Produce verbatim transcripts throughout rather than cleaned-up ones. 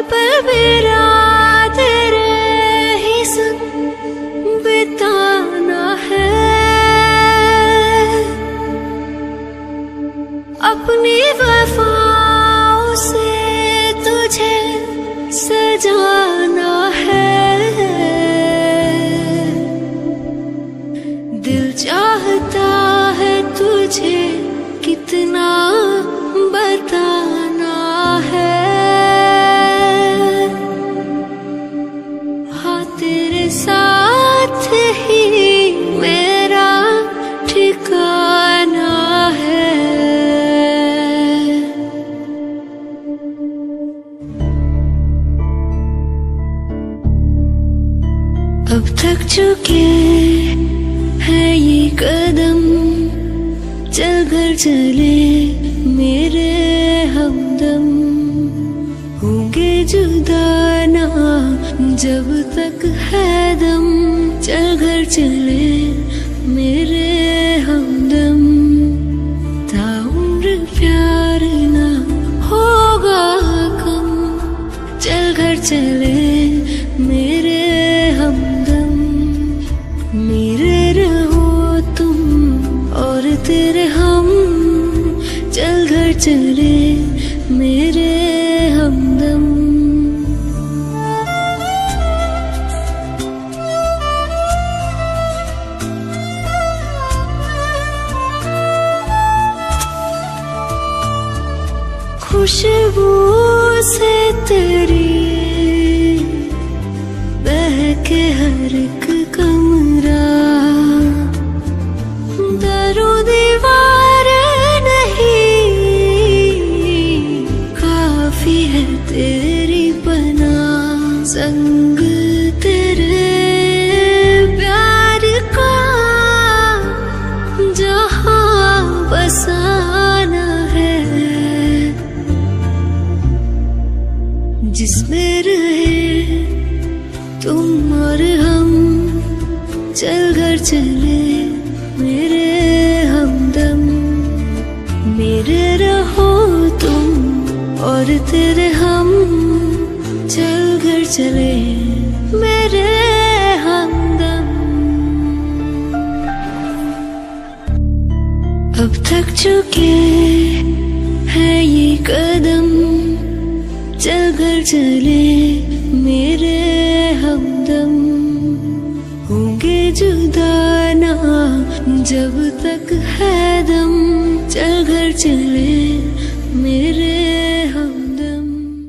पल मेरा तेरे ही संग बिताना है, अपनी वफाओं से तुझे सजाना है। दिल चाहता है तुझे कितना बताना है, हाँ तेरे साथ ही मेरा ठिकाना है। अब थक चुके हैं ये कदम, चल घर चले मेरे हमदम, होंगे जुदा ना जब तक है दम, चल घर चले मेरे हमदम, ताउम्र प्यार ना होगा कम, चल घर चले मेरे हमदम, मेरे रहो तुम और तेरे हम, चल घर चले मेरे हमदम। खुशबू से तेरी बहके हर एक कमरा, दरो दीवार नहीं काफी है तेरी बना, संग तेरे प्यार का जहां बसाना है, जिसमें रहे तुम और हम, चल घर चले मेरे हमदम, मेरे रहो तुम और तेरे हम, चल घर चले मेरे हमदम। अब थक चुके हैं ये कदम, चल घर चले मेरे हमदम, होंगे जुदा ना जब तक है दम, चल घर चले मेरे हमदम।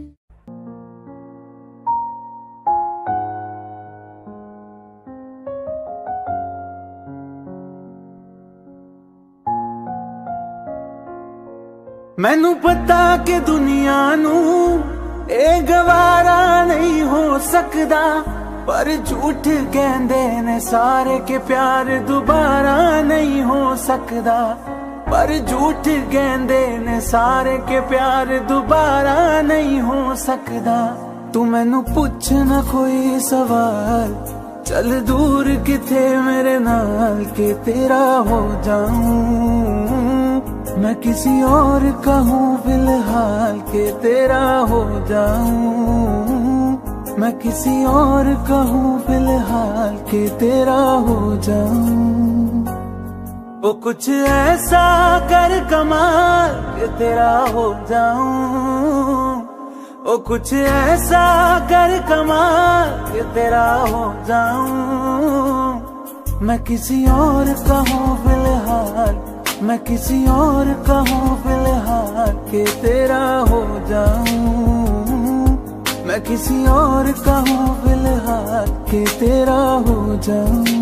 मैनू पता कि दुनिया नू ए गवारा नहीं हो सकदा, पर झूठ कहंदे ने सारे के प्यार दोबारा नहीं हो सकदा, पर झूठ कहंदे ने सारे के प्यार दोबारा नहीं हो सकदा। तू मैनू पुछ ना कोई सवाल, चल दूर किथे मेरे नाल के तेरा हो जाऊं, मैं किसी और का हूँ फिलहाल के तेरा हो जाऊं, मैं किसी और का हूँ फिलहाल के तेरा हो जाऊं। वो कुछ ऐसा कर कमाल के तेरा हो जाऊं, वो कुछ ऐसा कर कमाल के तेरा हो जाऊं, मैं किसी और का हूँ फिलहाल, मैं किसी और का हूँ फिलहाल के तेरा हो जाऊं, मैं किसी और का हूँ फिलहाल के तेरा हो जाऊं।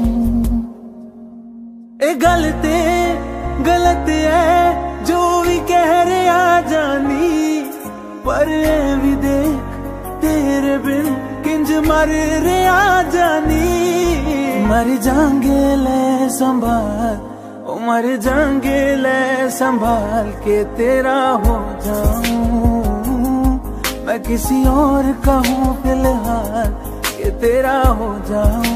ए गलते गलत है जो भी कह रहे आ जानी, पर ए भी देख तेरे बिन किंज मर रहे आ जानी, मर जाएंगे ले संभाल, ओ मर जाएंगे ले संभाल के तेरा हो जाऊं, मैं किसी और का हूँ फिलहाल के तेरा हो जाऊं।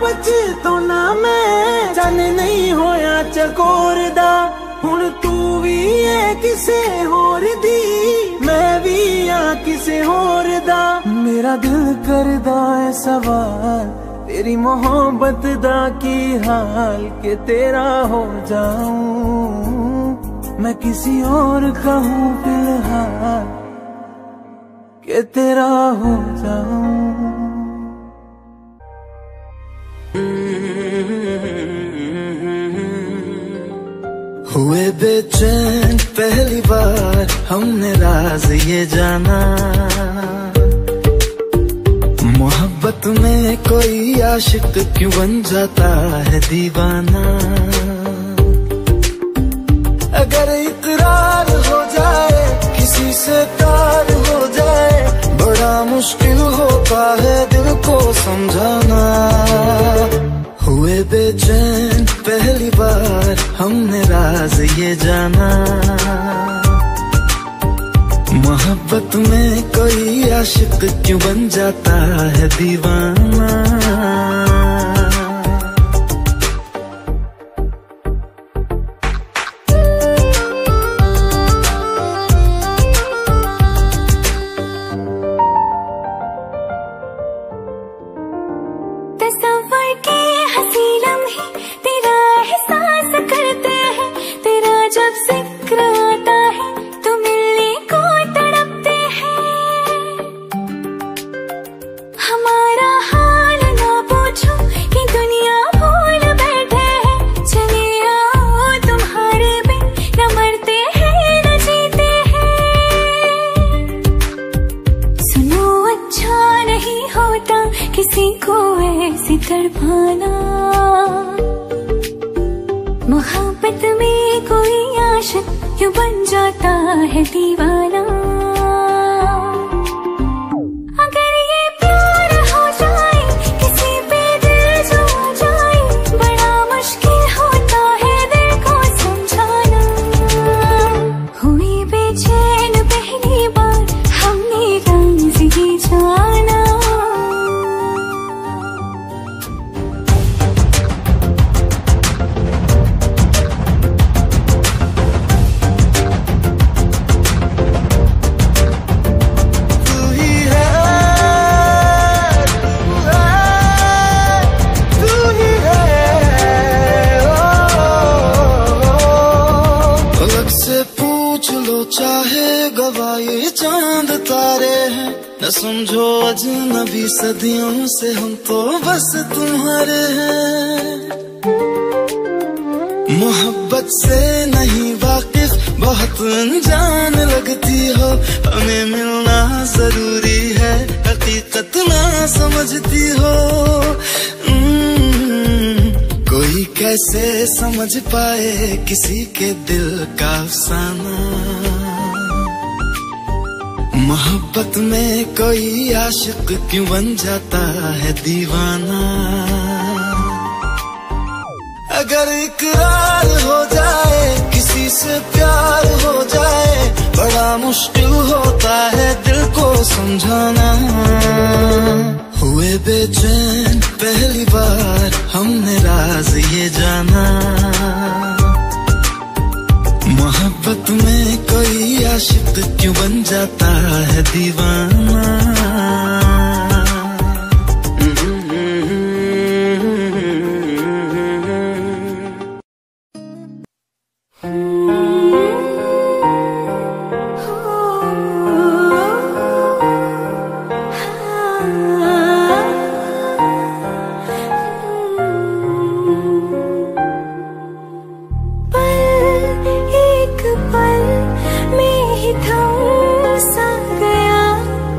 पछतो ना मैं चन नहीं होया चकोर दा हुण तू भी है किसे होर दी मैं भी हाँ किसे होर दा मेरा दिल करदा है सवाल तेरी मोहब्बत दा की हाल के तेरा हो जाऊं मैं किसी और का हूँ फिलहाल के तेरा हो जाऊं। हुए बेचैन पहली बार हमने राज ये जाना मोहब्बत में कोई आशिक क्यों बन जाता है दीवाना। अगर इकरार हो जाए किसी से प्यार हो जाए बड़ा मुश्किल होता है दिल को समझाना। हुए बेचैन पहली बार हमने राज ये जाना मोहब्बत में कोई आशिक क्यों बन जाता है दीवाना। मोहब्बत में कोई आशिक क्यों बन जाता है दीवाना। अगर ये प्यार हो जाए किसी पे दिल जो आ जाए बड़ा मुश्किल होता है दिल को समझाना। हुई बेचैन पहली बार हमने राज ये जाना। चाहे गवाए चांद तारे हैं न समझो अजनबी सदियों से हम तो बस तुम्हारे हैं। मोहब्बत से नहीं वाकिफ बहुत अनजान लगती हो हमें मिलना जरूरी है हकीकत ना समझती हो। कोई कैसे समझ पाए किसी के दिल का अफसाना। मोहब्बत में कोई आशिक क्यों बन जाता है दीवाना। अगर इकरार हो जाए किसी से प्यार हो जाए बड़ा मुश्किल होता है दिल को समझाना। हुए बेचैन पहली बार हमने राज ये जाना मोहब्बत में कोई आशिक क्यों बन जाता है दीवाना। पल एक पल में ही थम सा गया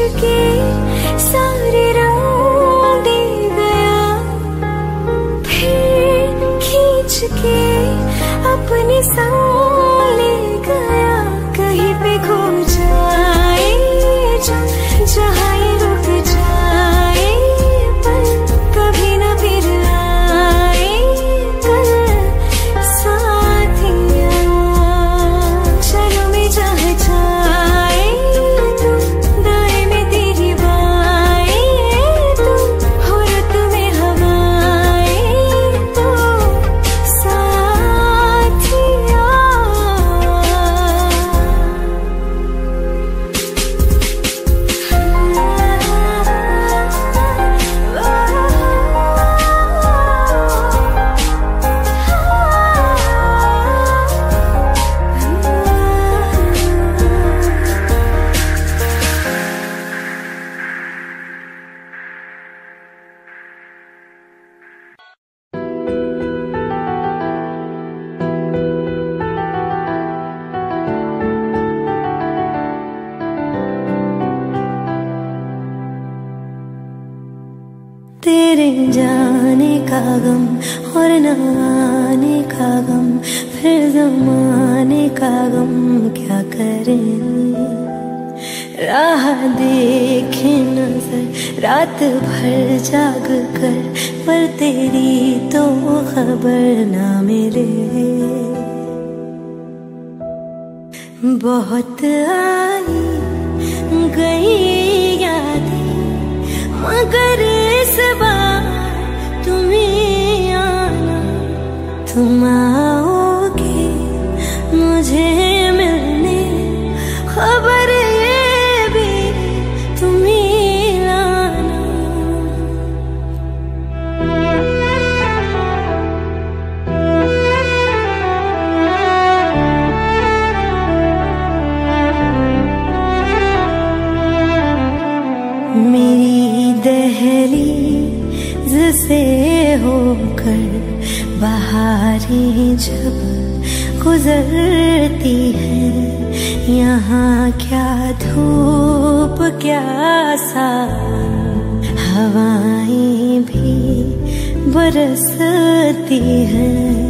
के सारे रंग दे गया, फिर खींच के अपने संग ले गया। कहीं पे खो जाए जो जहाँ ये रुक जाए, पर कभी न फिर आए कल साथिया। चलो मैं जहाँ जाए तू, दाएं में तेरी बाएं तू, हो रत में हवाएं तू साथिया। तेरे जाने का गम और न आने का गम, फिर जमाने का गम क्या करें। राह देखे नजर रात भर जाग कर, पर तेरी तो खबर ना मिले। बहुत आई गई यादें, मगर इस बार तुम्हें आना, तुम आओगे मुझे मिलने, खबर ये भी तुम्हें लाना। मेरी दहलीज से होकर बहारें जब गुजरती है, यहाँ क्या धूप क्या सावन, हवाएं भी बरसती हैं।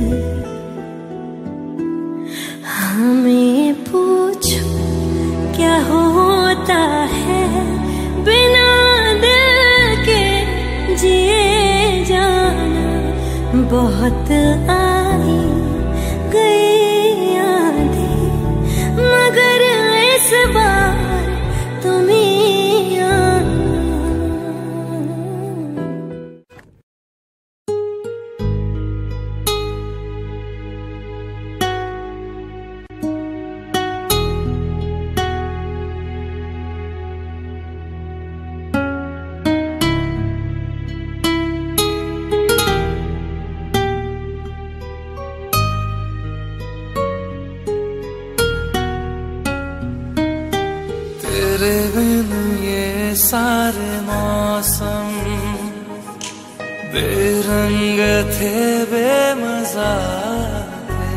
हमें पूछो क्या होता है बिना दिल के जिए जाना। बहुत आई गई यादें, मगर इस बार तुम्हें आना। तेरे बिन ये सारे मौसम बेरंग थे, बेमजा थे,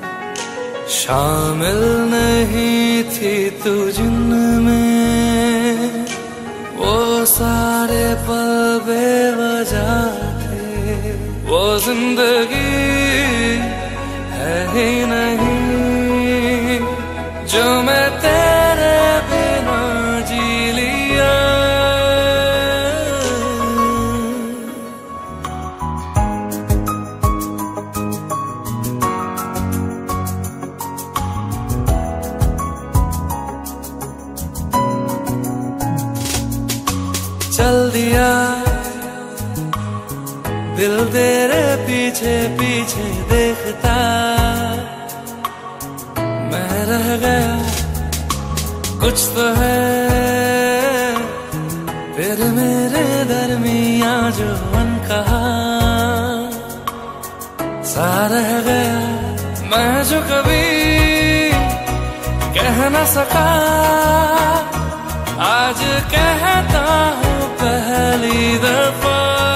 शामिल नहीं थी तू जिनमें, वो सारे पल बेवजह थे। वो जिंदगी है ही नहीं जो मैं तेरे बिना जी लिया। चल दिया दिल तेरे पीछे पीछे देखता, मैं रह गया कुछ तो है तेरे मेरे दरमिया जो अनकहा सा रह गया। मैं जो कभी कह न सका आज कहता हूँ पहली दफा।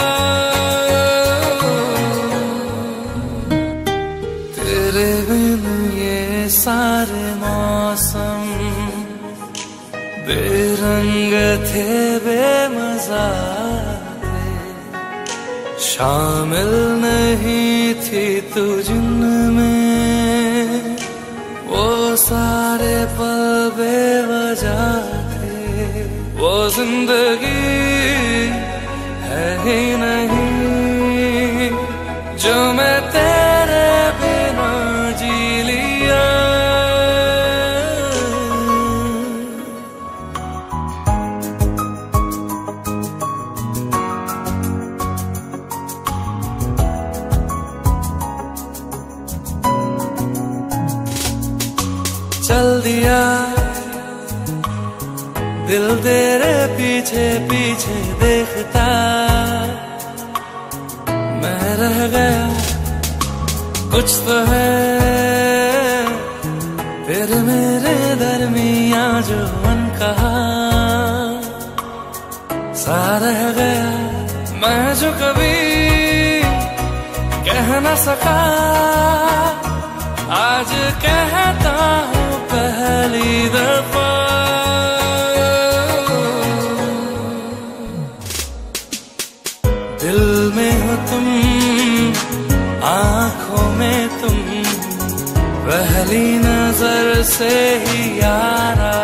तेरे बिन ये सारे मौसम बेरंग थे बेमजा थे, शामिल नहीं थी तू जिनमें, वो सारे पल बेवजह थे, वो जिंदगी है ही नहीं जो मैं तेरे बिना जी लिया। चल दिया दिल तेरे पीछे पीछे देखता, मैं रह गया कुछ तो है फिर मेरे दरमिया जो अनकहा सा रह गया, मैं जो कभी कह न सका आज कहता हूँ पहली दफा। दिल में हो तुम, आँखों में तुम, पहली नजर से ही यारा,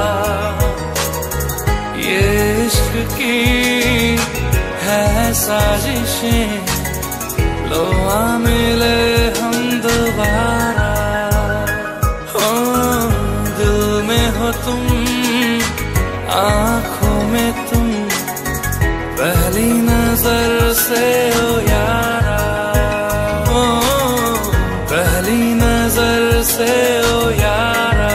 ये इश्क की है साजिशें, लो आ मिले हम दोबारा। हो दिल में हो तुम, आँखों में तुम, पहली नजर से ओ यारा, ओ पहली नजर से ओ यारा।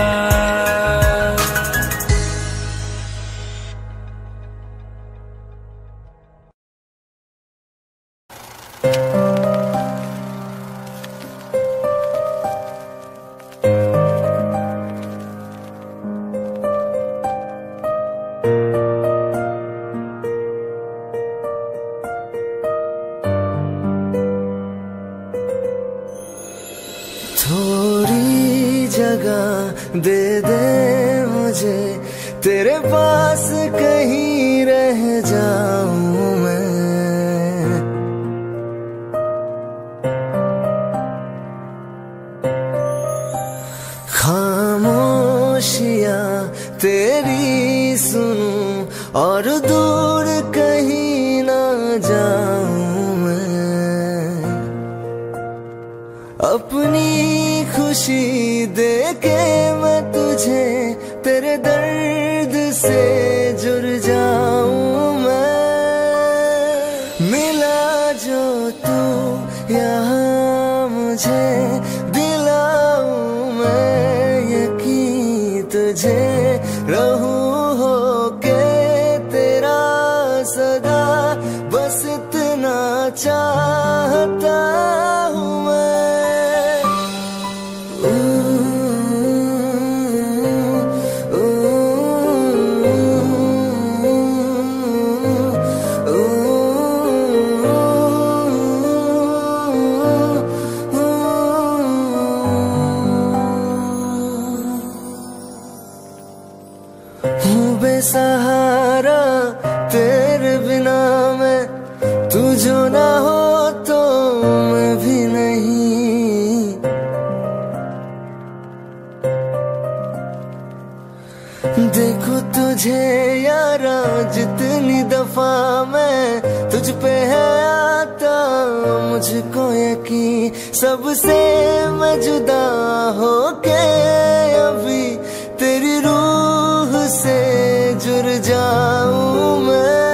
दे दे मुझे तेरे पास कहीं रह जाऊं मैं, खामोशियां तेरी सुनूं और दूर कहीं ना जाऊं मैं, अपनी खुशी दे के मैं तुझे तेरे दर्द से जुड़ जाऊं मैं, मिला जो तू यहाँ मुझे दिलाऊं मैं यकीन तुझे, रहूं हो के तेरा सदा, बस इतना चाहता हूँ मैं। सहारा तेरे बिना मैं, तू जो ना हो तो मैं भी नहीं, देखो तुझे यारा जितनी दफा मैं तुझ पे है आता, मुझको यकीन सबसे मैं जुदा हो के अभी तेरी रूह से जुड़ जाऊं मैं,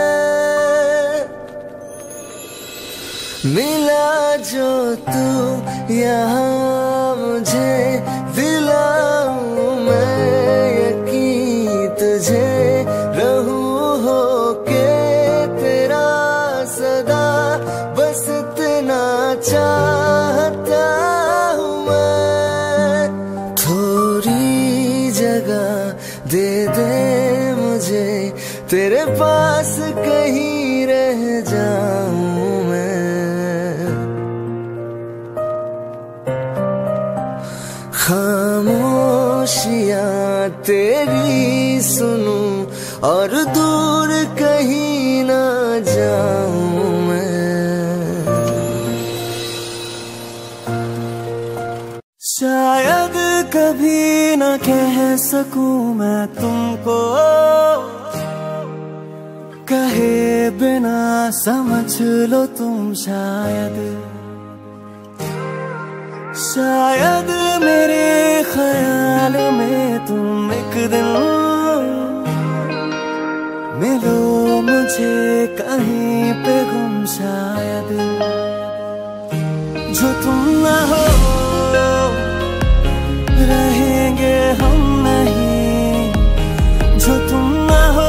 मिला जो तू यहाँ मुझे दिलाऊं मैं यकीन तुझे, रहूं हो के तेरा सदा, बस इतना चाहता हूँ मैं। थोड़ी जगह दे दे मुझे तेरे पास कहीं रह जाऊं मैं, खामोशियाँ तेरी सुनूं और दूर कहीं ना जाऊं मैं। शायद कभी न कह सकूं मैं तुमको, कहे बिना समझ लो तुम शायद। शायद मेरे ख्याल में तुम एक दिन मिलो मुझे कहीं पे गुम शायद। जो तुम ना हो रहेंगे हम नहीं, जो तुम ना हो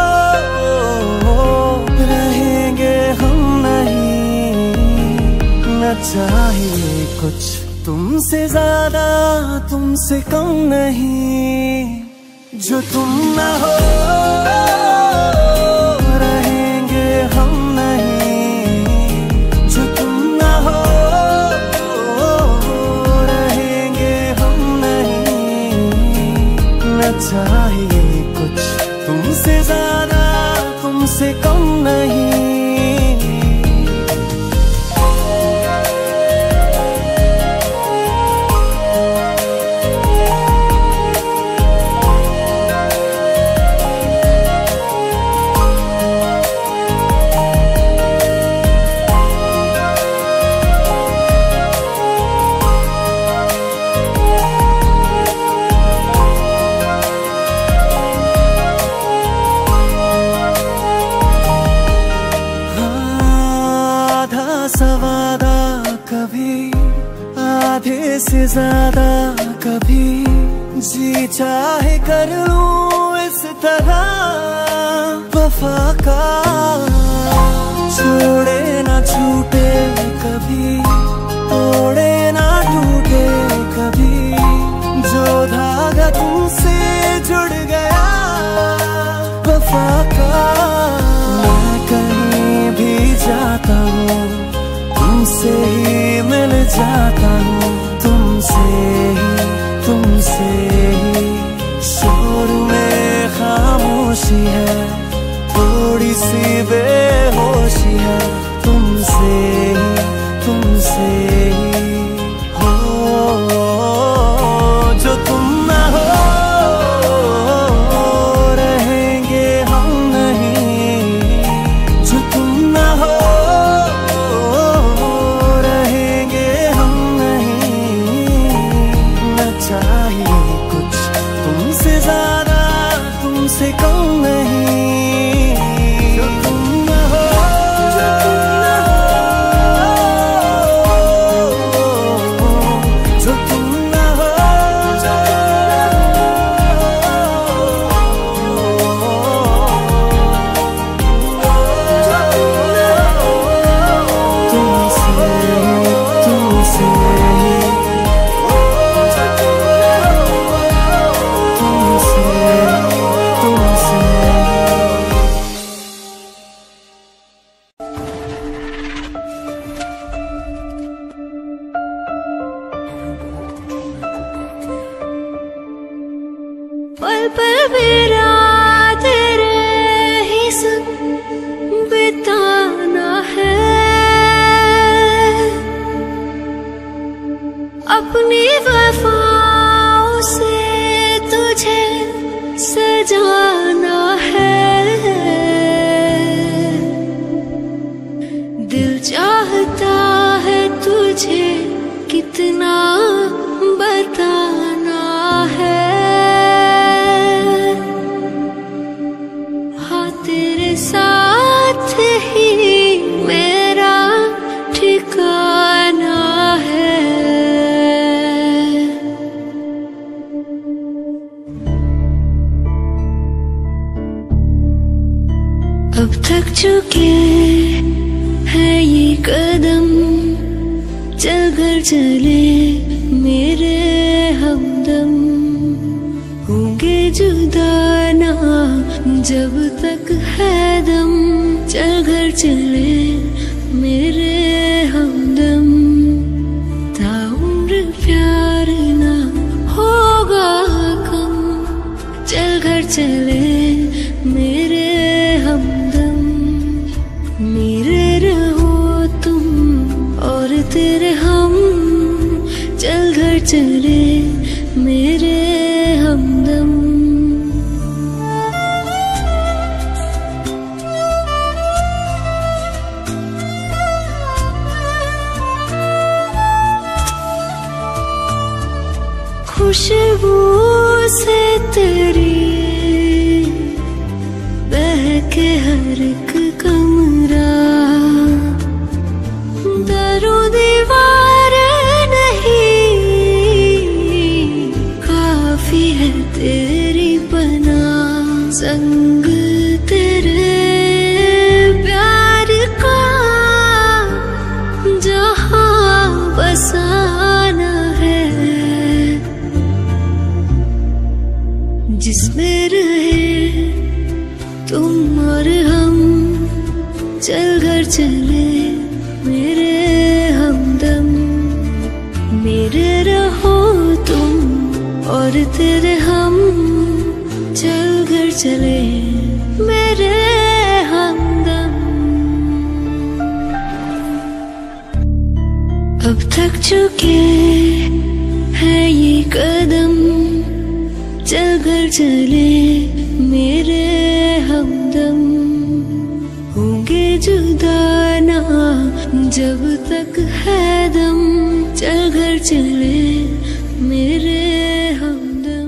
रहेंगे हम नहीं। न चाहिए कुछ तुमसे ज्यादा तुमसे कम नहीं, जो तुम ना हो रहेंगे हम नहीं, जो तुम ना हो रहेंगे हम नहीं। न चाहिए कुछ तुमसे ज्यादा तुमसे कम नहीं। सवादा कभी आधे से ज्यादा कभी, जी चाहे कर लूं इस तरह वफा का। छोड़े ना छूटे कभी, तोड़े ना टूटे कभी, जो धागा तुमसे जुड़ गया वफा का। मैं कहीं भी जाता हूँ तुमसे ही मिल जाता हूँ, तुमसे ही तुमसे ही। शोर में खामोशी है, थोड़ी सी बेहोशी है, तुमसे ही तुमसे ही। हो जो तुम ना हो रहेंगे हम नहीं, जो तुम ना हो चाहिए कुछ तुमसे ज्यादा तुमसे कम नहीं, जो तुम ना हो जो तुम ना हो जो तुम ना हो तुमसे तुमसे पल पल मेरा तेरे ही संग बिताना है, अपनी वफाओं से तुझे सजाना है। दिल चाहता है तुझे कितना बताना है। साथ ही मेरा ठिकाना है। अब थक चुके हैं ये कदम, चल कर चले मेरे हमदम। होंगे जुदा ना जब तक है दम, चल घर चले मेरे हमदम। ताउम्र प्यार ना चले मेरे हमदम, मेरे रहो तुम और तेरे हम, चल घर चले मेरे हमदम। खुशबू से तेरी बहके हर एक कमरा, दरो दीवार नहीं, काफी है तेरी पनाह। संग तेरे प्यार का जहां बसाना है, जिसमें रहे तुम और हम, चल घर चले मेरे हमदम। मेरे रहो तुम और तेरे हम, चल घर चले मेरे हमदम। अब थक चुके हैं ये कदम, चल घर चले मेरे हमदम। होंगे जुदा ना जब तक है दम, चल घर चले मेरे हमदम।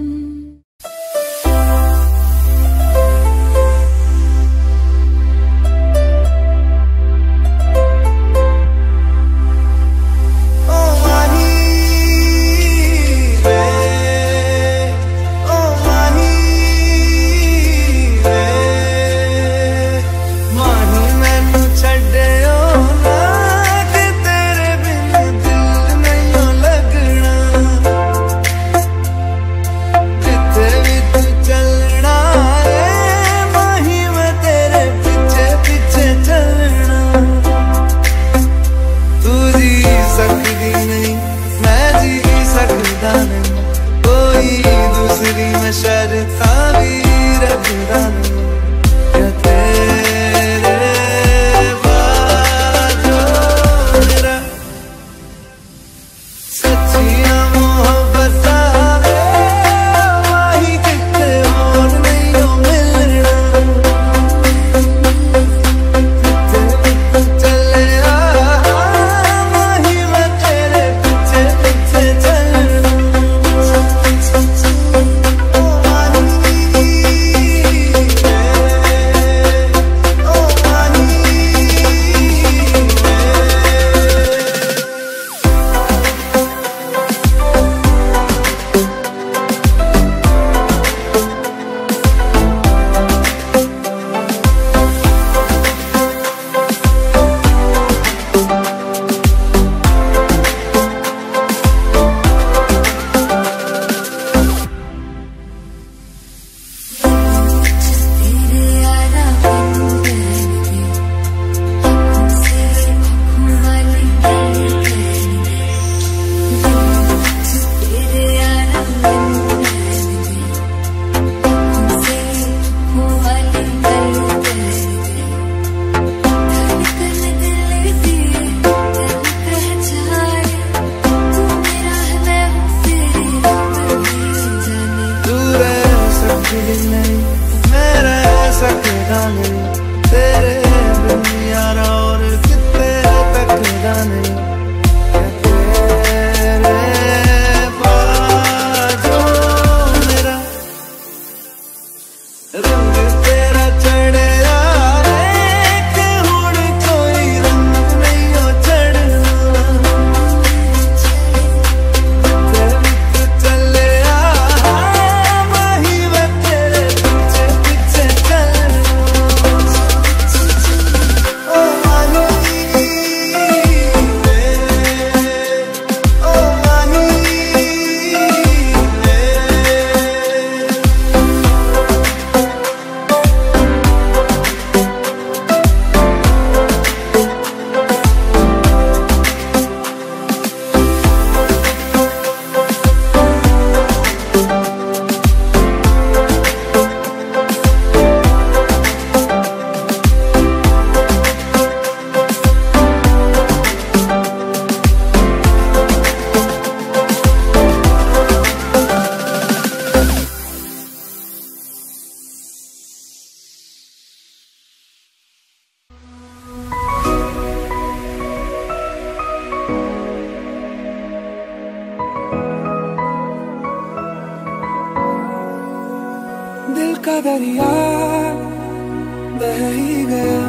का दरिया बह ही गया,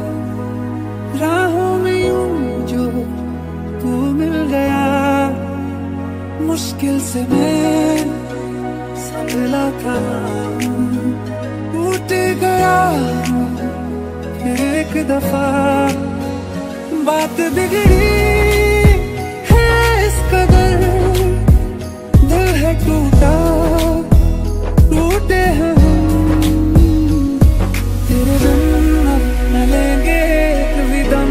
राहों में यूं जो तू मिल गया। मुश्किल से मैं संभला था, टूट गया फिर एक दफा। बात बिगड़ी है इस कदर, दिल है टूटा, टूटे हैं हम। तेरे बिन अब न लेंगे एक भी दम,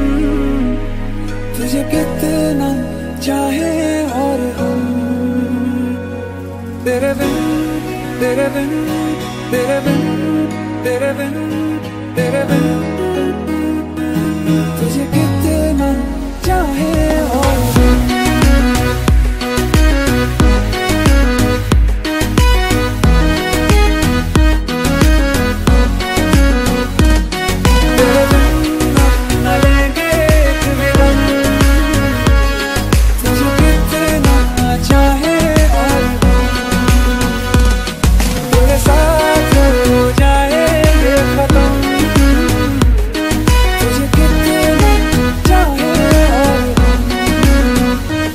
तुझे कितना चाहे और हम। तेरे बिन तेरे बिन तेरे बिन तेरे बिन तेरे बिन तुझे कितना चाहे और हम। तेरे बिन न लेंगे एक भी दम, तुझे कितना चाहे और हम। तेरे साथ हो जाएंगे खत्म, तुझे कितना चाहे और हम।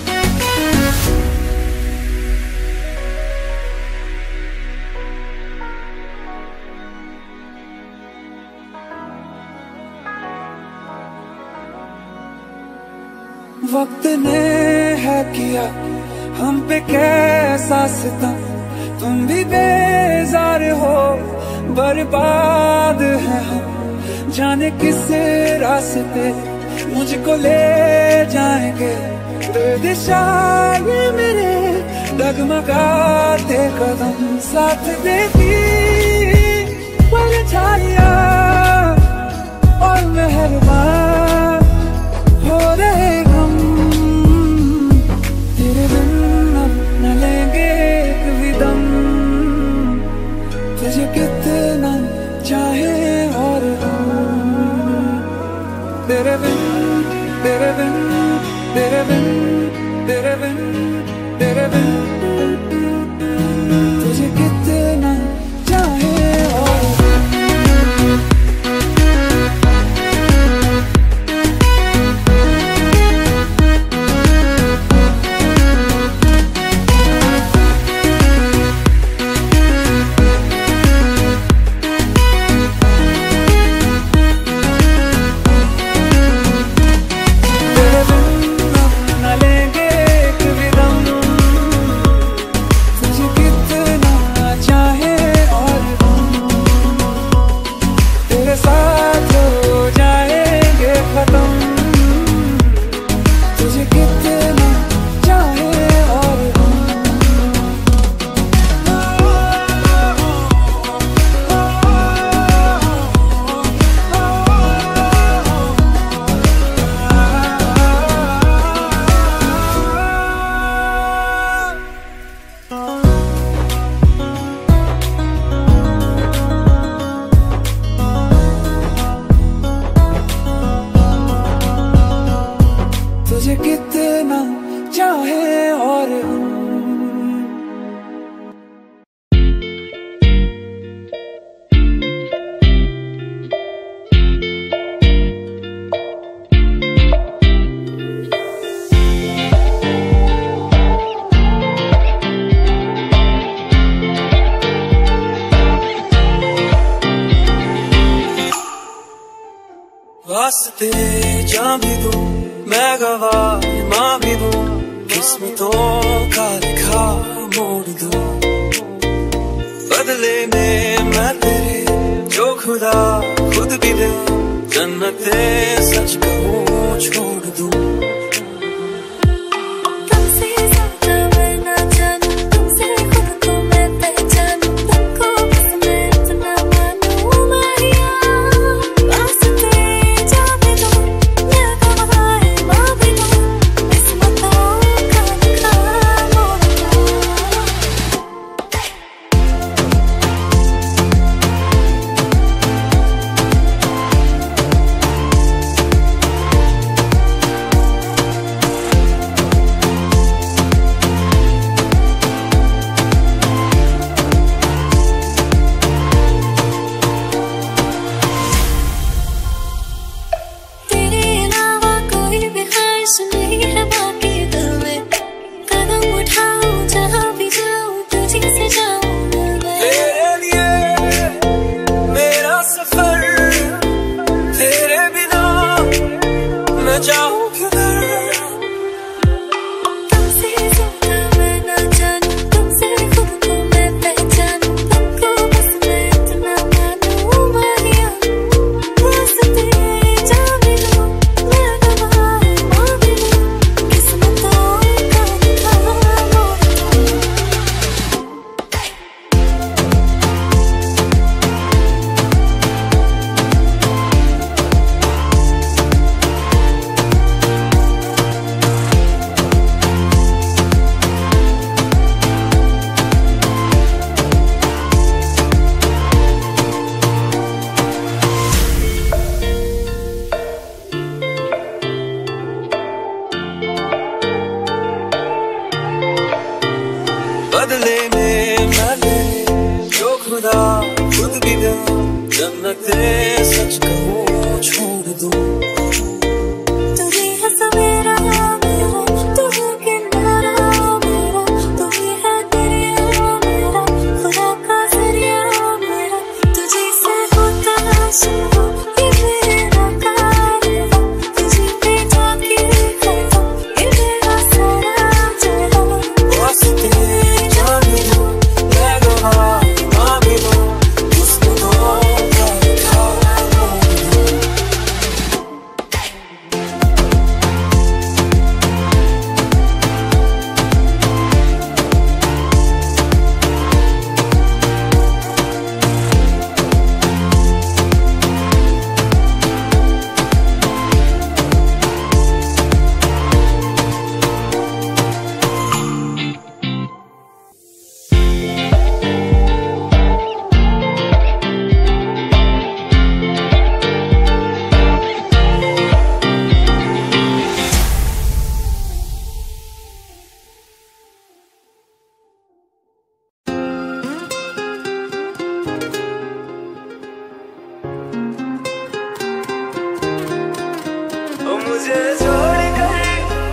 वक्त ने है किया हम पे कैसा सितम, तुम भी बेजार हो, बर्बाद है हम। जाने किस रास्ते मुझको ले जाएंगे, बेदिशा ये मेरे डगमगाते कदम। साथ देती परछाइयां और मेहरबान हो रहे हम। तेरे बिन अब न लेंगे एक भी दम, तुझे कितना चाहे और हम। तेरे बिन तेरे बिन तेरे बिन तेरे बिन तेरे बिन तुझे कितना चाहे और हम। तेरे बिन न लेंगे एक भी दम, तुझे कितना चाहे और हम। तेरे साथ हो जाएंगे खत्म, तुझे कितना चाहे और हम। तुझे कितना चाहे और हम। वास्ते जा भी दूं मैं, गवाह माँ भी दूं, किस्मतों का लिखा मोड़ दूं। बदले में मैं तेरे जो खुदा खुद भी दे, जन्नते सच कहूँ छोड़ दूं। तुमसे ज्यादा मैं ना जानूं, तुमसे खुद को मैं पहचानूं, तुमको बस मैं इतना मानूं मारिया। वास्ते जा भी दूं मैं, गवाह माँ भी दूं, किस्मतों का लिखा मोड़ दूं। मैंने जो खुदा खुद भी गया जन्नते सच कहूँ छोड़ दूँ तू ही है सवेरा मेरा, तू है किनारा मेरा, तू ही है दरिया मेरा, खुदा का जरिया मेरा, तुझे से होता शुरू ये मेरा कारवां, तुझे पे जाके खत्म ये मेरा सारा जहां। वास्ते जान दो मैं गवाह मांग लो उसको दो मुझे छोड़ कर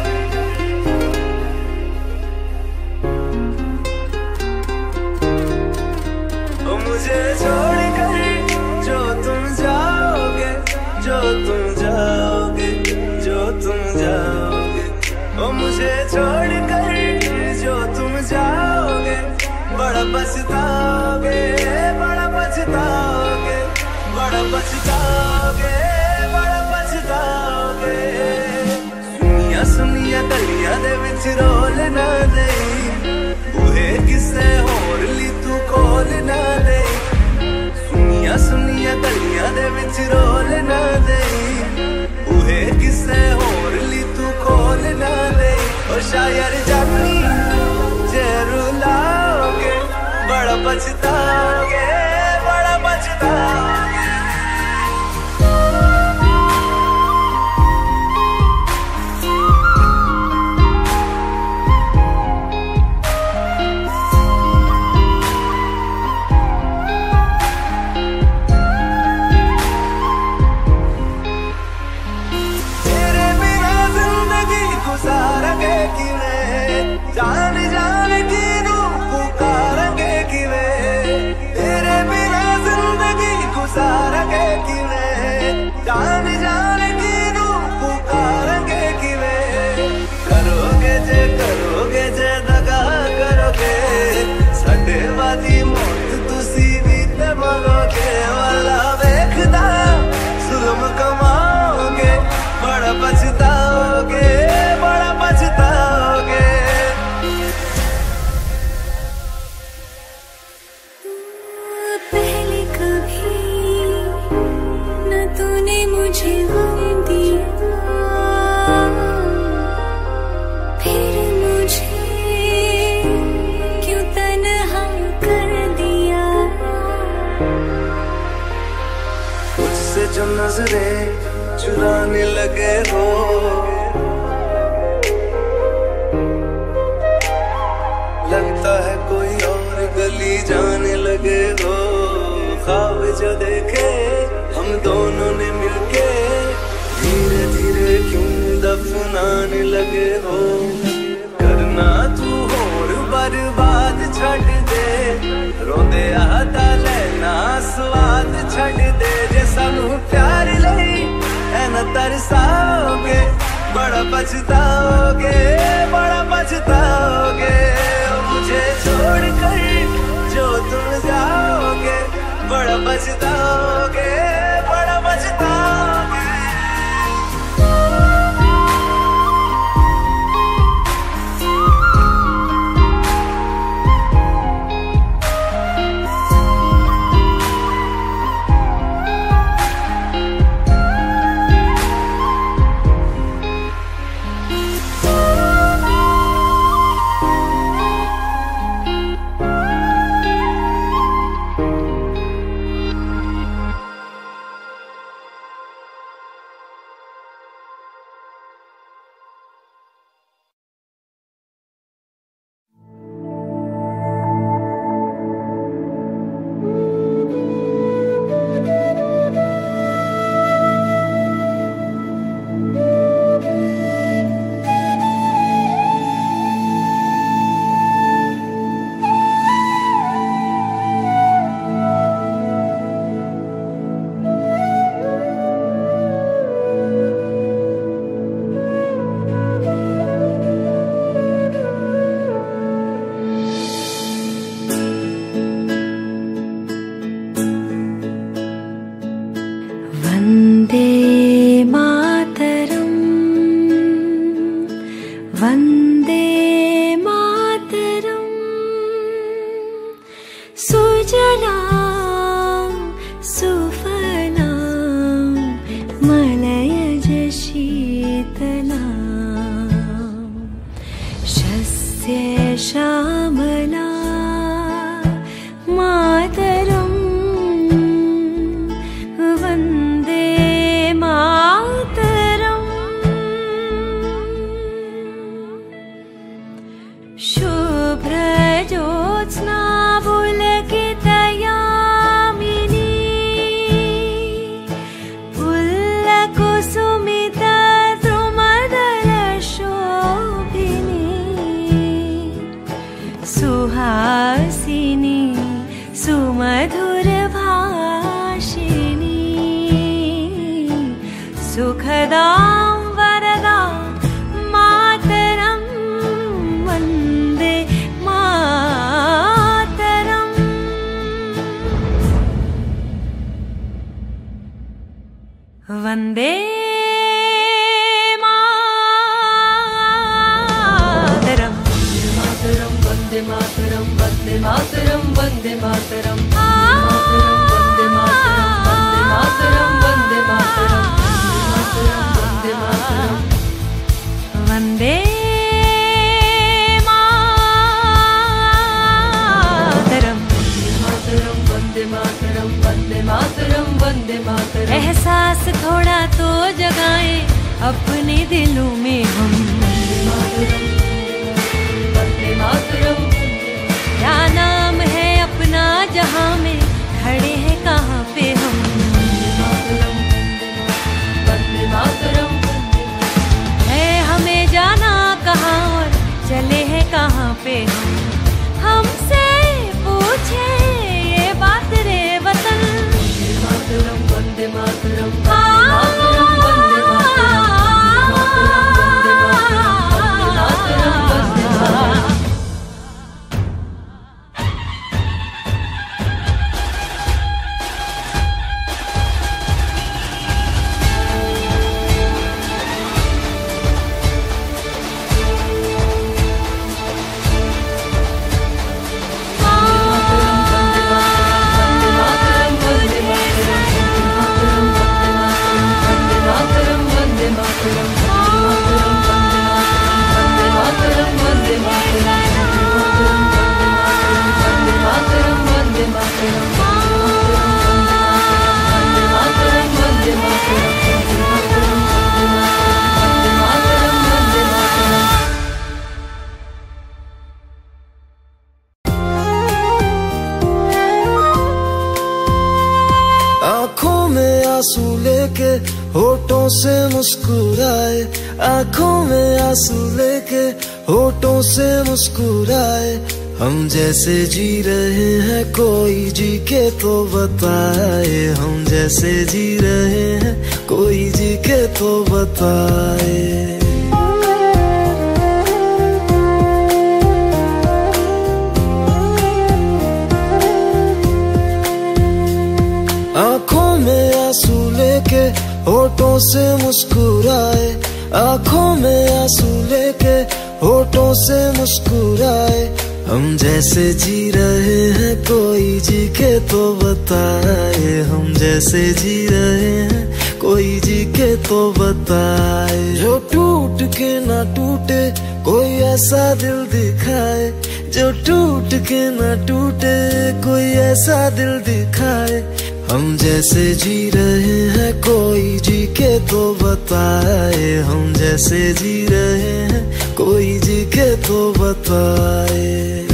ओ मुझे छोड़ कर जो तुम जाओगे जो तुम जाओगे जो तुम जाओगे ओ मुझे छोड़ कर जो तुम जाओगे बड़ा पछताओगे बड़ा पछताओगे बड़ा पछताओगे बड़ा पछताओगे सुनिया सुनिया गलियां दे विच रोल ना दे बूहे किसे होर ली तू खोल ना दे सुनिया सुनिया गलियां दे विच रोल ना दे बूहे किसे होर ली तू खोल ना दे ओ शायर जानी जे रुलाओगे बड़ा पछताओगे बड़ा पछताओगे जान जान की नू पुकारेंगे किवे तेरे बिना जिंदगी गुजारेंगे किवे जान जान की नू पुकारेंगे किवे करोगे जे करोगे जे दगा करोगे साडे वादी मौत तुसी भी ते मरोगे वाला वेखदा जुल्म कमाओगे बड़ा पछताओगे बड़ा पछताओगे पहले कभी न तूने मुझे गम दिया फिर मुझे क्यों तन्हा कर दिया मुझसे जो नजरें चुराने लगे हो लगता है कोई और गली जाने लगे हो ख्वाब जो देखे हम दोनों ने मिलके धीरे धीरे क्यों दफनाने लगे हो करना तू होर बर्बाद छड़ दे रोंदे आता लेना स्वाद छड़ दे जे सानू प्यार लई ऐना तरसाओगे बड़ा पछताओगे बड़ा पछताओगे मुझे छोड़ कर जो तुम जाओगे बड़ा पछताओगे बड़ा पछताओगे सुजला सुफला मलयज शीतला शस्य श्यामला मातरम् वन्दे मातरम् शुभ्रज्योत्स्ना पुलकितयामिनी पुल्लकुसुमिता द्रुमदलशोभिनी सुहासिनी सुमधुरभाषिणी सुखदां वरदां मातरं वन्दे मातरम् वन्दे मातरम् वन्दे मातरम् वन्दे मातरम् वन्दे मातरम् वन्दे मातरम् वन्दे मातरम् वन्दे मातरम् वन्दे मातरम् वन्दे मातरम् वन्दे मातरम् वन्दे मातरम् एहसास थोड़ा तो जगाएं अपने दिलों में हम वन्दे मातरम् क्या नाम है अपना जहां में खड़े हैं कहाँ पे हम वन्दे मातरम् है हमें जाना कहाँ और चले हैं कहाँ पे हम हमसे पूछे ये बात रे वतन वन्दे मातरम् वन्दे मातरम् वन्दे मातरम् आँखों में आंसू लेके होठों से मुस्कुराए, आँखों में आंसू लेके होठों से मुस्कुराए। हम जैसे जी रहे हैं कोई जी के तो बताए, हम जैसे जी रहे हैं कोई जी के तो बताए। आँखों में आंसू लेके होठों से मुस्कुराए, आँखों में आंसू लेके होठों से मुस्कुराए। हम जैसे जी रहे हैं कोई जी के तो बताए, हम जैसे जी रहे हैं कोई जी के तो बताए। जो टूट के ना टूटे कोई ऐसा दिल दिखाए, जो टूट के ना टूटे कोई ऐसा दिल दिखाए। हम जैसे जी रहे हैं कोई जी के तो बताए, हम जैसे जी रहे हैं कोई जी के तो बताए।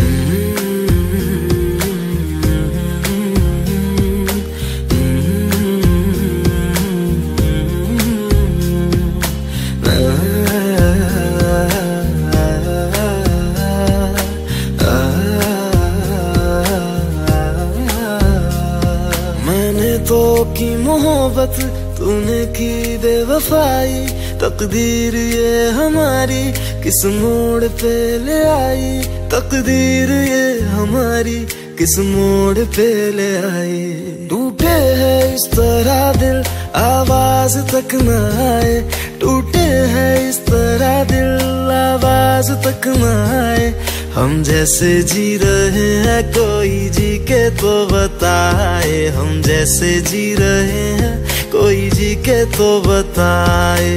तो की मोहब्बत तूने की बेवफाई, तकदीर ये हमारी किस मोड़ पे ले आई, तकदीर ये हमारी किस मोड़ पे ले आई। टूटे है इस तरह दिल आवाज तक न आए, टूटे है इस तरह दिल आवाज तक न आए। हम जैसे जी रहे हैं कोई जी के तो बताए, हम जैसे जी रहे हैं कोई जी के तो बताए।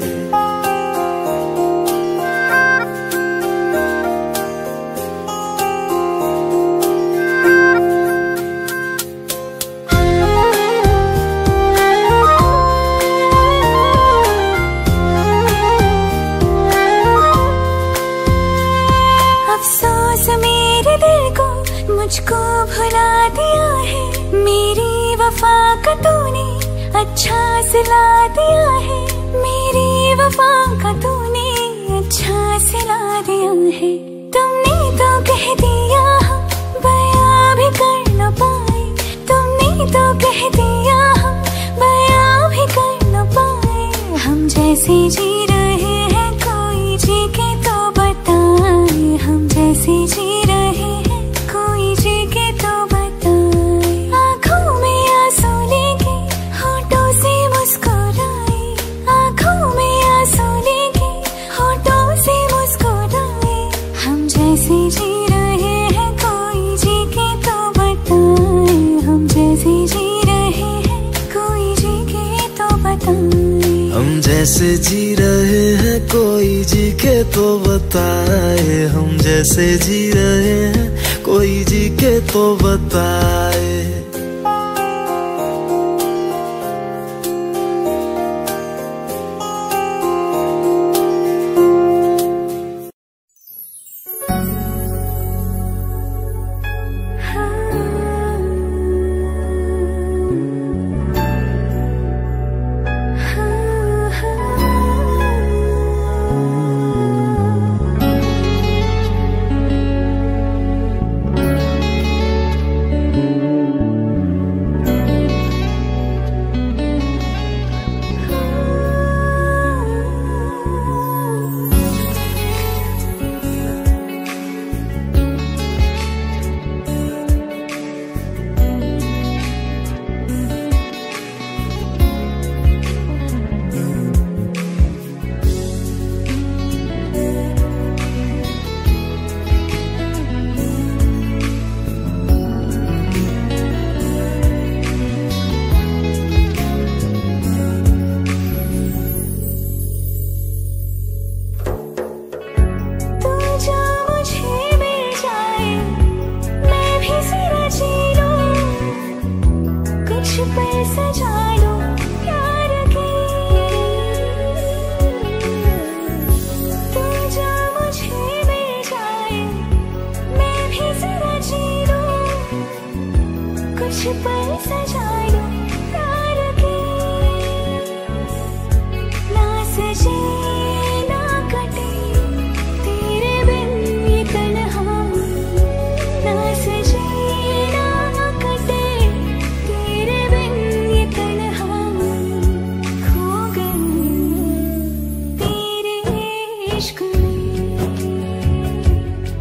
अफसोस मेरे दिल को मुझको भुला दिया है, मेरी वफा का तूने अच्छा सिला दिया है, मेरी वफा का तूने अच्छा सिला दिया है। तुमने तो कह दिया हम बयां भी कर न पाए, तुमने तो कह दिया हम बयां भी कर न पाए। हम जैसे जी रहे हैं कोई जी के तो बताए, हम जैसे जी रहे हैं कोई जी के तो बताए। आँखों में आंसू लेके होठों से मुस्कुराए, आँखों में आंसू लेके होठों से मुस्कुराए। हम जैसे जी रहे हैं कोई जी के तो बताए, हम जैसे जी रहे हैं कोई जी के तो बताए। हम जैसे जी रहे हैं कोई जी के तो बताए, हम जैसे जी रहे हैं कोई जी के तो बताए।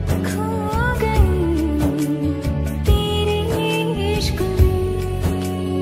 खो गए तेरे इश्क में।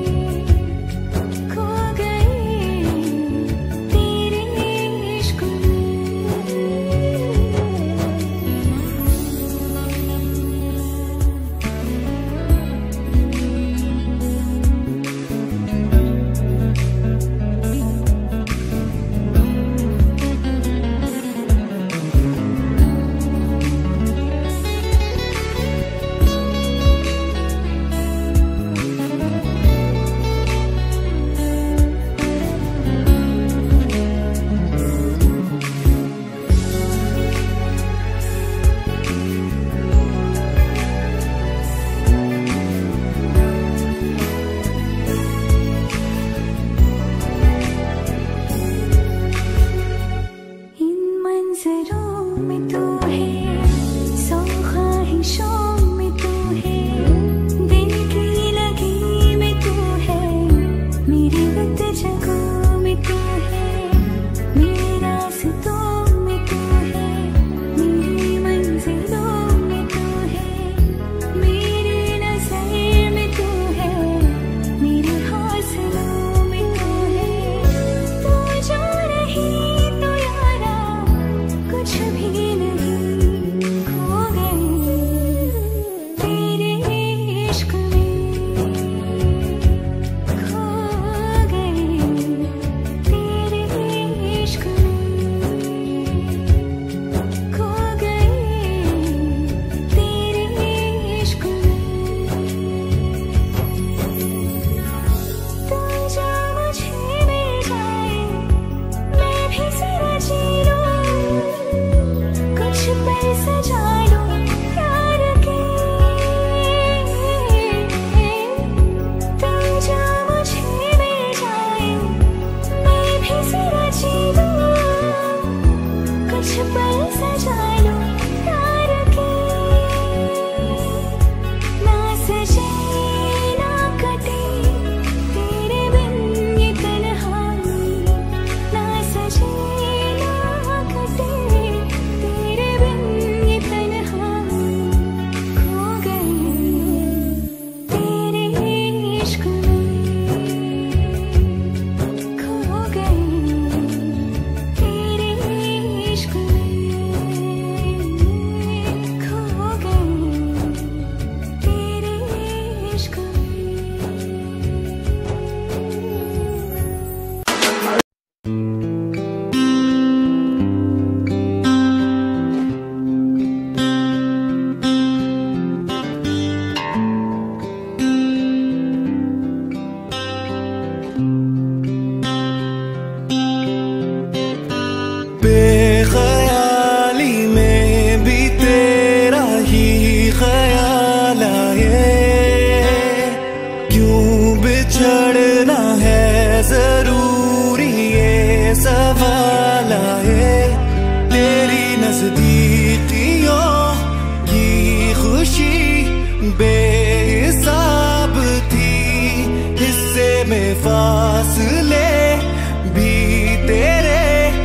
बेहिसाब थी, हिस्से में फासले भी तेरे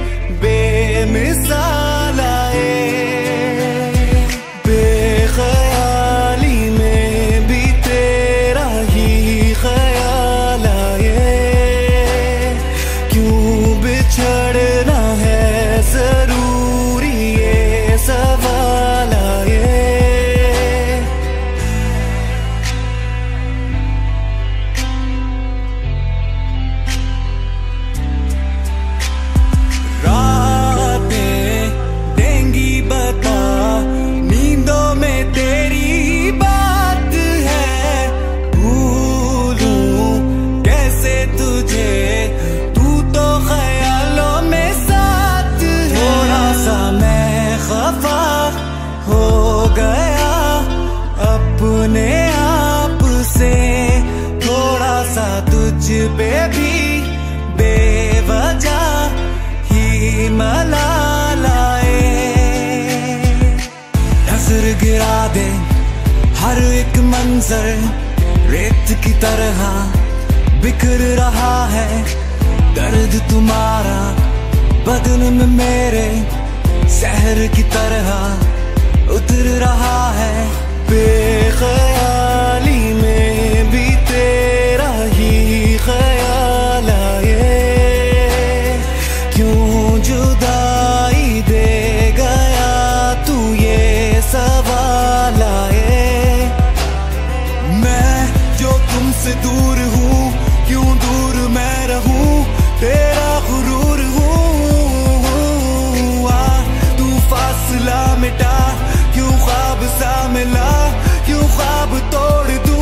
बेमिसाल आए। बेख्याली में भी तेरा ही ख्याल आए। क्यों बिछड़ना है जरूरी ये सवाल आए। रातें देंगी बता, नींदों में तेरी बात है। भूलूं कैसे तुझे, तू तो ख्यालों में साथ है। थोड़ा सा मैं खफा हो गया अपने आप से, थोड़ा सा तुझ पे भी बेवजह ही मलाल आए। नजर गिरा दे हर एक मंजर, रेत की तरह बिखर रहा है। दर्द तुम्हारा बदन में मेरे शहर की तरह उतर रहा है। बेख्याली में भी तेरा ही ख्याल आए। क्यों जुदाई दे गया तू ये सवाल आए। मैं जो तुमसे दूर हूँ, क्यों दूर मैं रहूँ, तेरा गुरूर हूँ। आ तू फासला मिटा, क्यों ख्वाब सा मिला, क्यों ख्वाब तोड़ दूँ।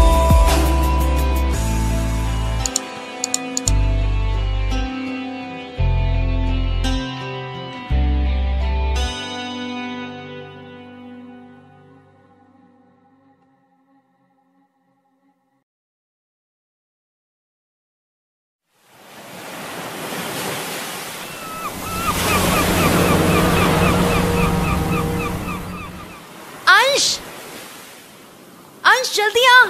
अंश, अंश जल्दी आ।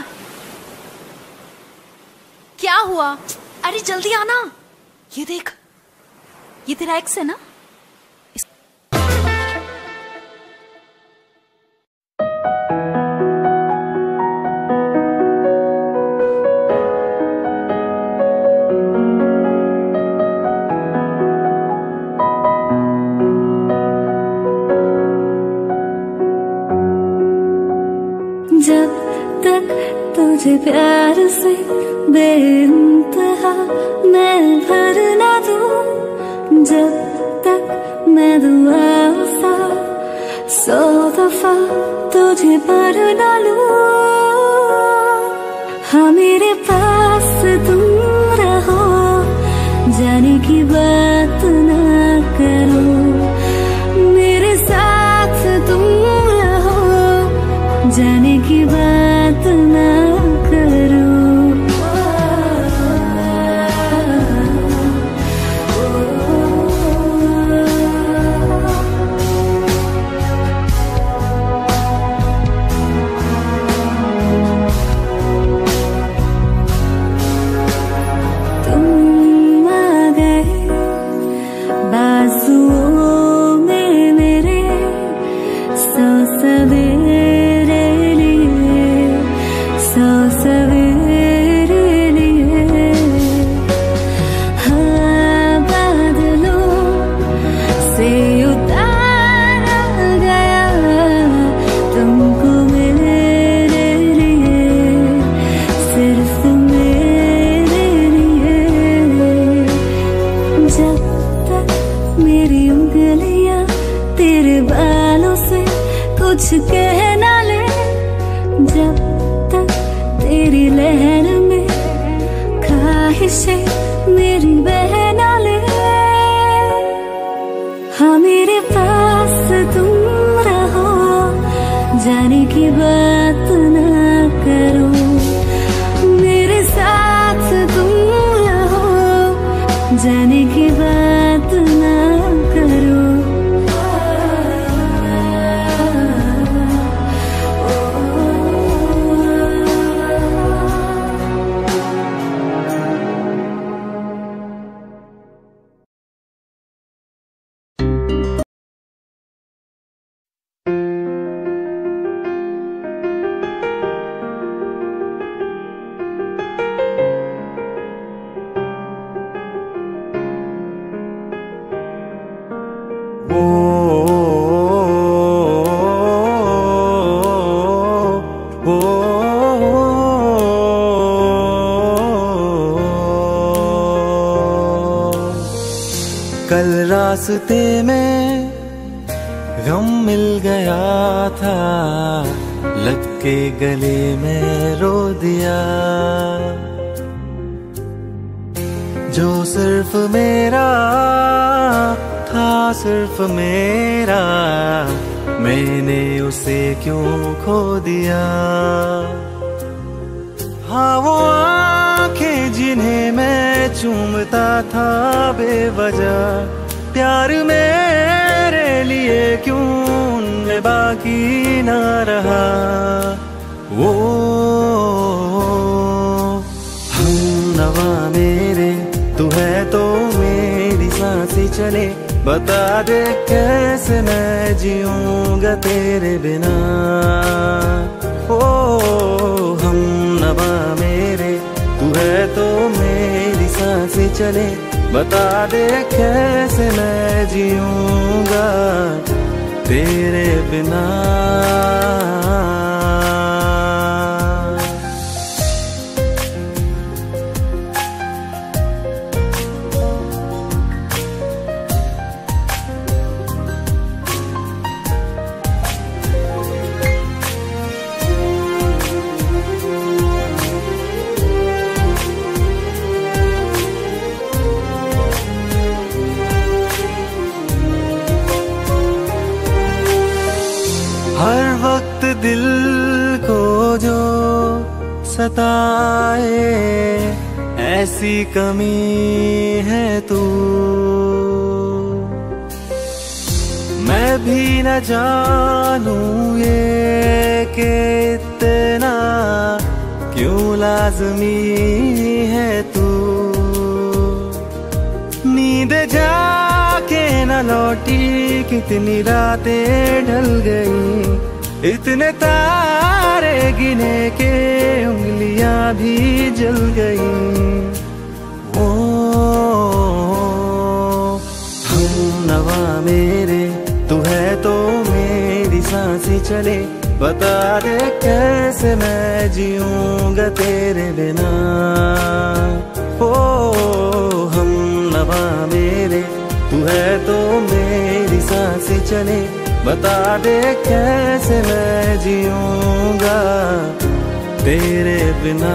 क्या हुआ? अरे जल्दी आना। ये देख, ये तेरा एक्स है ना? इस... जब तक तुझे प्यार से बेइंतहा मैं भर ना दूं, जब तक मैं दुआ सा सौ दफा तुझे पर ना लूं। हाँ मेरे पास तुम रहो, जाने की बात ना करो। मेरे साथ तुम रहो, जाने की बात ना करो। तुम आ गए बाजुओं में मेरे, सौ सवेरे लिए, सौ सवेरे लिए। हाँ बादलों से उतारा गया तुमको मेरे लिए, सिर्फ मेरे लिए। जब तक मेरी उंगलियां तेरे बालों से कुछ कह ना ले, जब तक तेरी लहर में ख्वाहिशें मेरी बह ना ले। हाँ मेरे पास तुम रहो, जाने की बात ना करो। मेरे साथ तुम रहो, जाने की बात ना करो। ओ, ओ, ओ, ओ, कल रास्ते में गम मिल गया था, लग के गले में रो दिया। जो सिर्फ मेरा था, सिर्फ मेरा, मैंने उसे क्यों खो दिया। हाँ वो आंखें जिन्हें मैं चूमता था बेवजह, प्यार मेरे लिए क्यों उनमें बाकी ना रहा। वो हम नवा मेरे, तू है तो मेरी सांसें चले, बता दे कैसे मैं जीऊंगा तेरे बिना। ओ हम नवा मेरे, तू है तो मेरी सांसें चले, बता दे कैसे मैं जीऊंगा तेरे बिना। हर वक्त दिल को जो सताए, ऐसी कमी है तू। मैं भी न जानूं ये कि इतना क्यों लाज़मी है तू। नींद जाके न लौटी, कितनी रातें ढल गई, इतने तारे गिने के उंगलियां भी जल गई। ओ हम नवा मेरे, तू है तो मेरी सांसें चले, बता दे कैसे मैं जीऊंगा तेरे बिना। ओ हम नवा मेरे, तू है तो मेरी सांसें चले, बता दे कैसे मैं जीऊंगा तेरे बिना।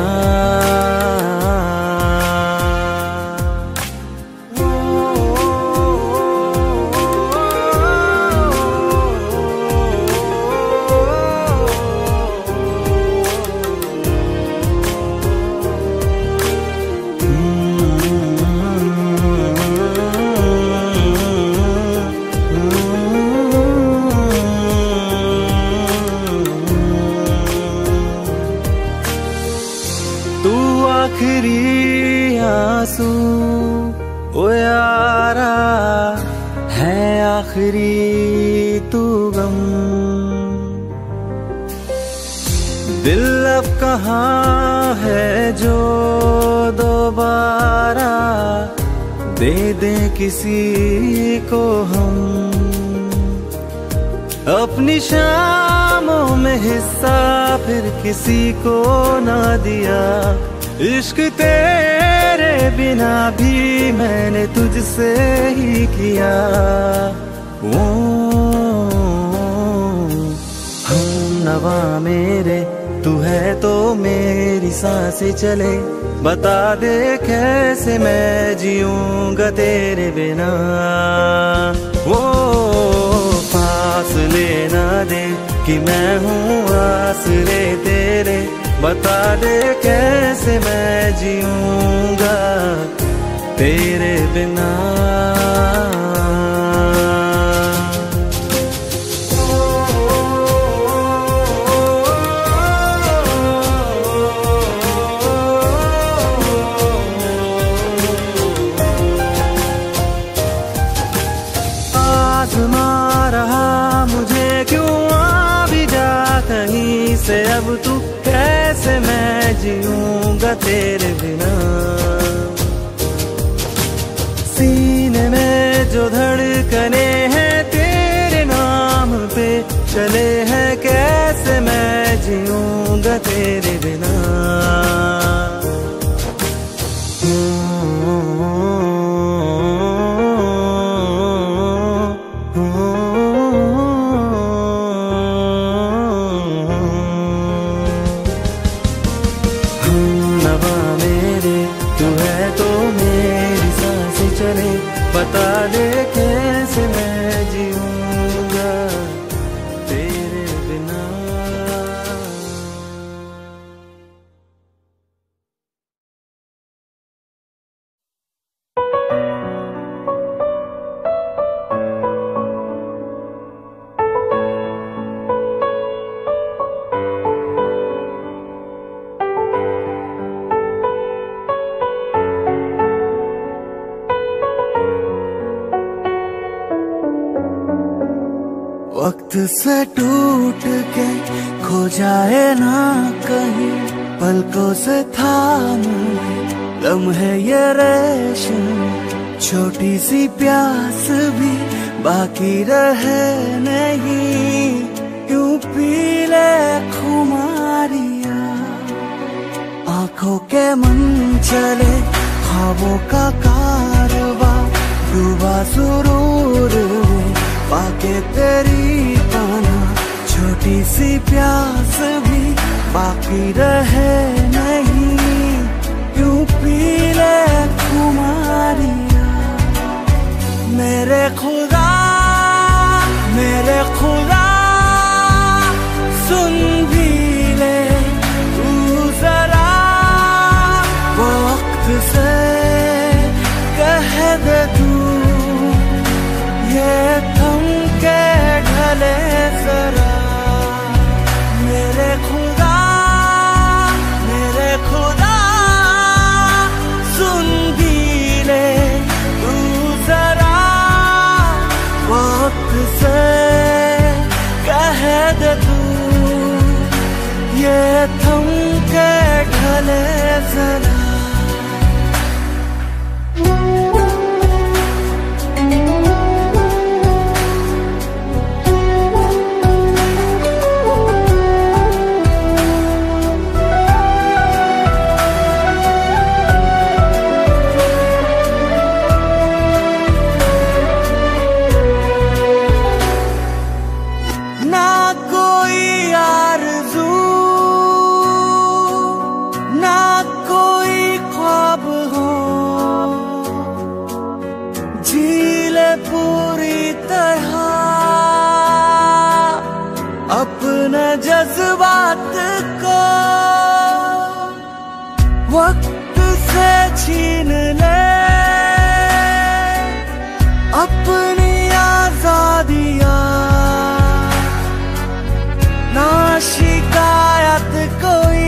आखिरी आंसू ओ यारा है, आखिरी तू गम। दिल अब कहाँ है जो दोबारा दे दे किसी को हम। अपनी शामों में हिस्सा फिर किसी को ना दिया, इश्क तेरे बिना भी मैंने तुझसे ही किया। ओ हम नवा मेरे, तू है तो मेरी सांसें चले, बता दे कैसे मैं जीऊंगा तेरे बिना। वो फासले ना दे कि मैं हूँ आसरे तेरे, बता दे कैसे मैं जीऊंगा तेरे बिना। आज़मा रहा मुझे क्यों आ भी जा कहीं से, अब तू कैसे मैं जीऊंगा तेरे बिना। सीने में जो धड़कने हैं तेरे नाम पे चले हैं, कैसे मैं जीऊंगा जीऊंगा तेरे बिना। बता दे कैसे मैं जीऊंगा तेरे बिना। वक्त से टूट के खो जाए ना कहीं, पलकों से थाम लम्हे ये रेशम, छोटी सी प्यास भी बाकी रहे नहीं, यूं पी ले खुमारिया। आंखों के मन चले ख्वाबों का कारवा, डूबा सुरूर में पाके तेरी पाना, छोटी सी प्यास भी बाकी रहे नहीं, यूं पी ले खुमारिया। मेरे खुदा मेरे खुदा सुन भी ले तू जरा, वक्त से कह दे तू ये थम के ढले जरा। मेरे खुदा मेरे खुदा सुन भी ले तू जरा, वक्त से कह दे तू ये थम के ढले जरा। अपने जज्बात को वक्त से छीन ले, अपनी आजादियां ना शिकायत कोई,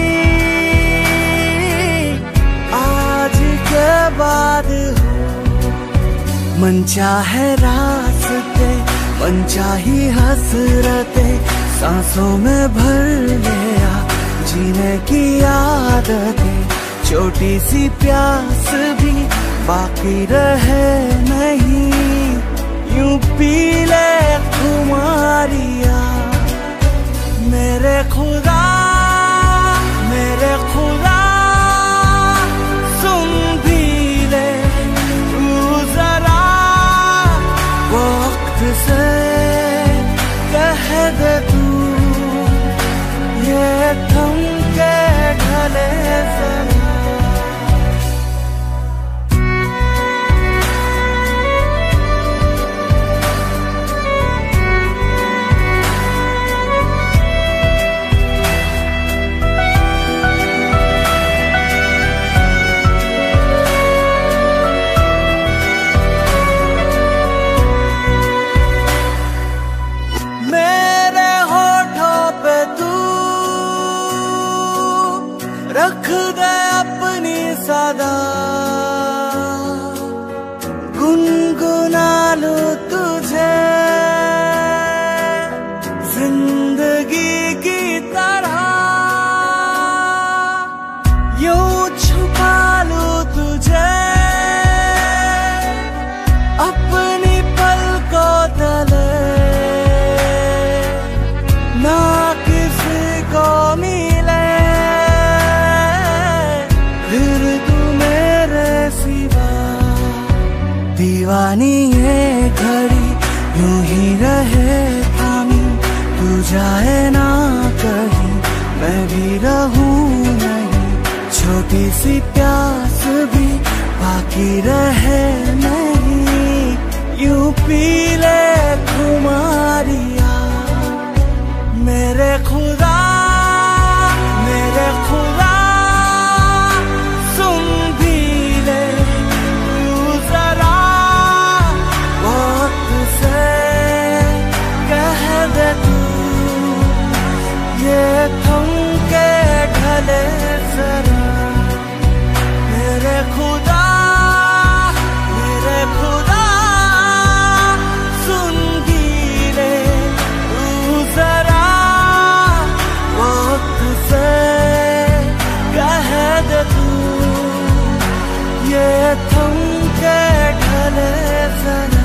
आज के बाद हो। मन चाहे रास्ते मन चाही हसरते, सांसों में भर लिया जीने की आदतें, छोटी सी प्यास भी बाकी रहे नहीं, यूं पी ले खुमारिया। मेरे खुदा मेरे खुदा सुन भी ले तू जरा, वक्त से कह दे तू ये थम के ढले जरा। रख दे अपनी सदा, गुनगुना लो तुझे जिंदगी की तरह, यूं छुपा लो तुझे अपनी पलकों तले, ना किसी को मिले थोड़ी सी प्यास भी बाकी रहे नहीं, यूं पी ले खुमारिया मेरे खुदा मेरे खुदा, सुन भी ले तू जरा वक्त से कह दे तू, ये थम के ढले जरा मेरे खुदा मेरे खुदा, सुन भी ले तू जरा वक्त से कह दे तू, ये थम के ढले जरा।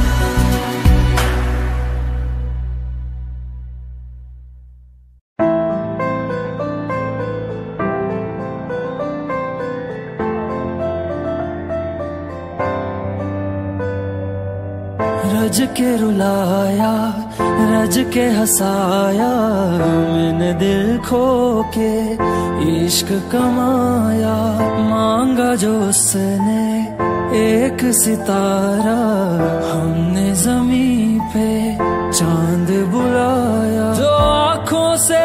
रज के रुलाया रज के हंसाया, मैंने दिल खो के इश्क कमाया, मांगा जो उसने एक सितारा, हमने जमीन पे चांद बुलाया, जो आँखों से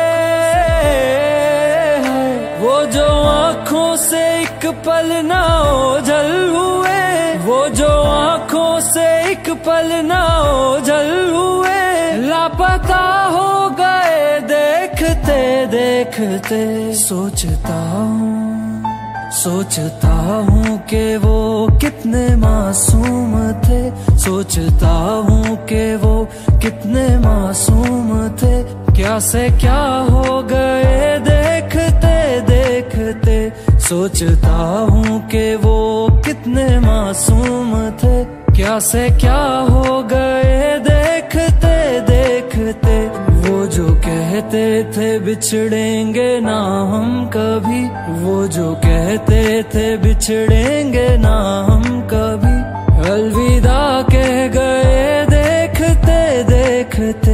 वो जो आँखों से एक पल ना ओझल हुए, वो जो आँखों से एक पल ना ओझल हुए, लापता हो गए देखते देखते। सोचता हूँ सोचता हूँ कि वो कितने मासूम थे, सोचता हूँ कि वो कितने मासूम थे, क्या से क्या हो गए देखते देखते। सोचता हूँ कि वो कितने मासूम थे, क्या से क्या हो गए देखते देखते। वो जो कहते थे बिछड़ेंगे ना हम कभी, वो जो कहते थे बिछड़ेंगे ना हम कभी, अलविदा कह गए देखते देखते।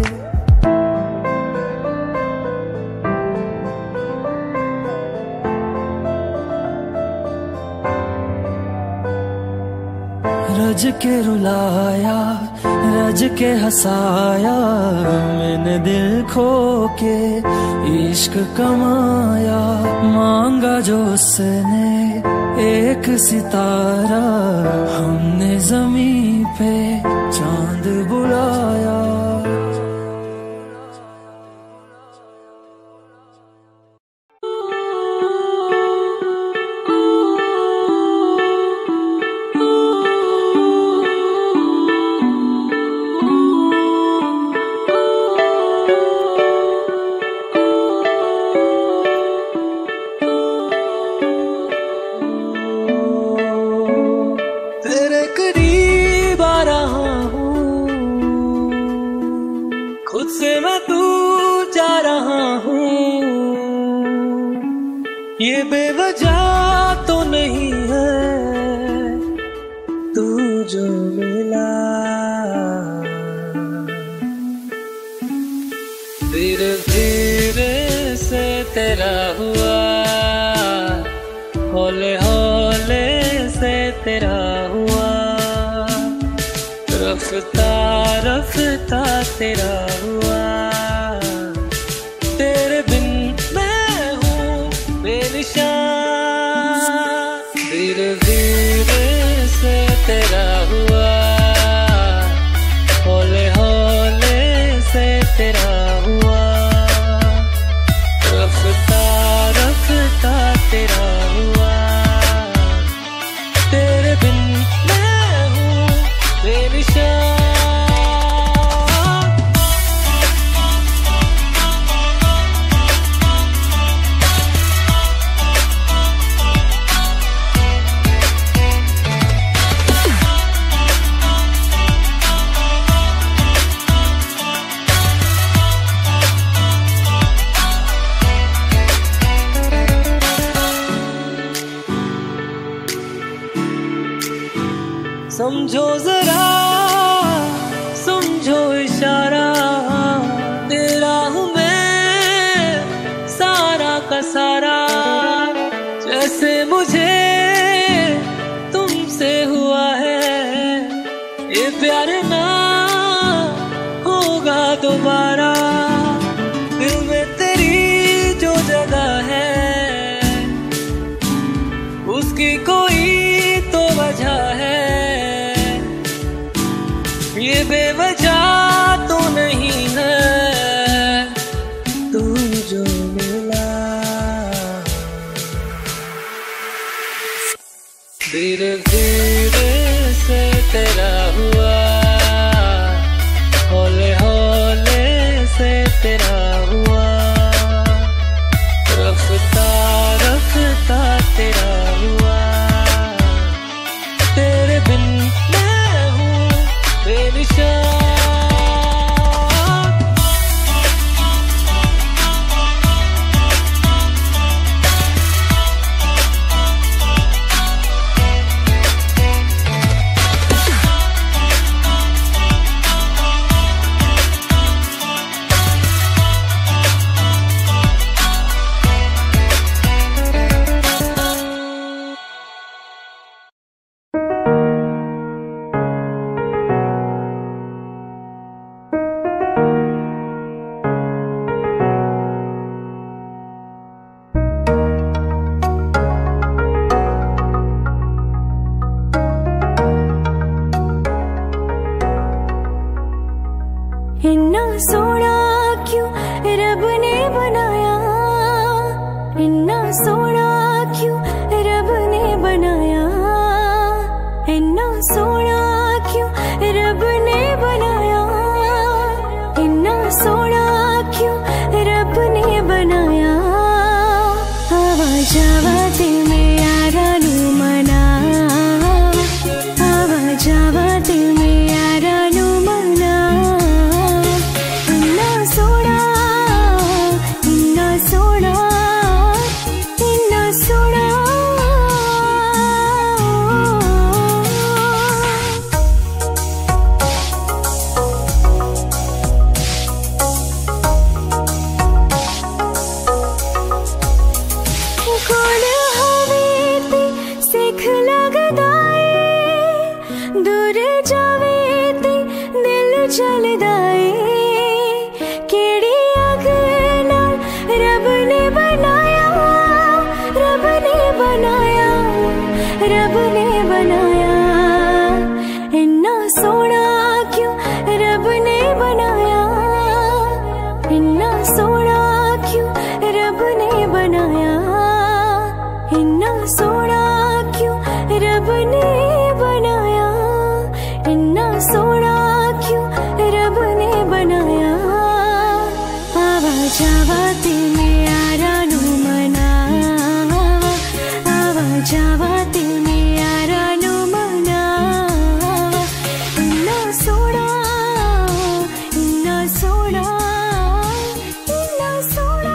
रज के रुलाया रज के हंसाया, मैंने दिल खो के इश्क कमाया, मांगा जो उसने एक सितारा, हमने जमीन पे चांद बुलाया। ये बेवजह तो नहीं है तू जो मिला, धीरे धीरे से तेरा हुआ, हौले हौले से तेरा हुआ, रफ्ता रफ्ता तेरा हुआ। तेरे बिन मैं हूँ बेनिशान, धीरे धीरे से तेरा हुआ, हौले हौले से तेरा हुआ, रफ्ता रफ्ता तेरा हुआ। तेरे बिन मैं हूँ बेनिशान। समझो जरा समझो इशारा, तेरा हूँ मैं सारा का सारा। जैसे मुझे तुमसे हुआ है, ये प्यार ना होगा दोबारा। दिल में तेरी जो जगह है, उसकी कोई तो वजह है, ये बेवजह तो नहीं है। तू जो मिला धीरे धीरे से तेरा हुआ, हौले हौले से तेरा हुआ, रफ्ता रफ्ता तेरा हुआ। तेरे बिन मैं हूँ बेनिशान। इन्ना सोना क्यों रब ने बनाया, इन्ना सोना क्यों रब ने बनाया, इन्ना सोना क्यों रब ने बनाया, इन्ना सोना क्यों रब ने बनाया। आवाज आवाज में यारा नू मना, आवाज आवाज में यारा नू मना। इन्ना सोना, इन्ना सोना, इन्ना सोना। कोल होवे ते सिख लगदा ए, दूर जावे ते दिल जलदा ए। केड़ी अग नाल रब ने बनाया, रब ने बनाया, रब ने बनाया। इन्ना सोना क्यों रब ने बनाया, इन्ना सोना क्यों रब ने बनाया, इन्ना सोना क्यों रब ने बनाया, इन्ना सोना क्यों रब ने बनाया। आवाज आवाज में यारा नू मना, आवाज आवाज में यारा नू मना। इन्ना सोना, इन्ना सोना, इन्ना सोना।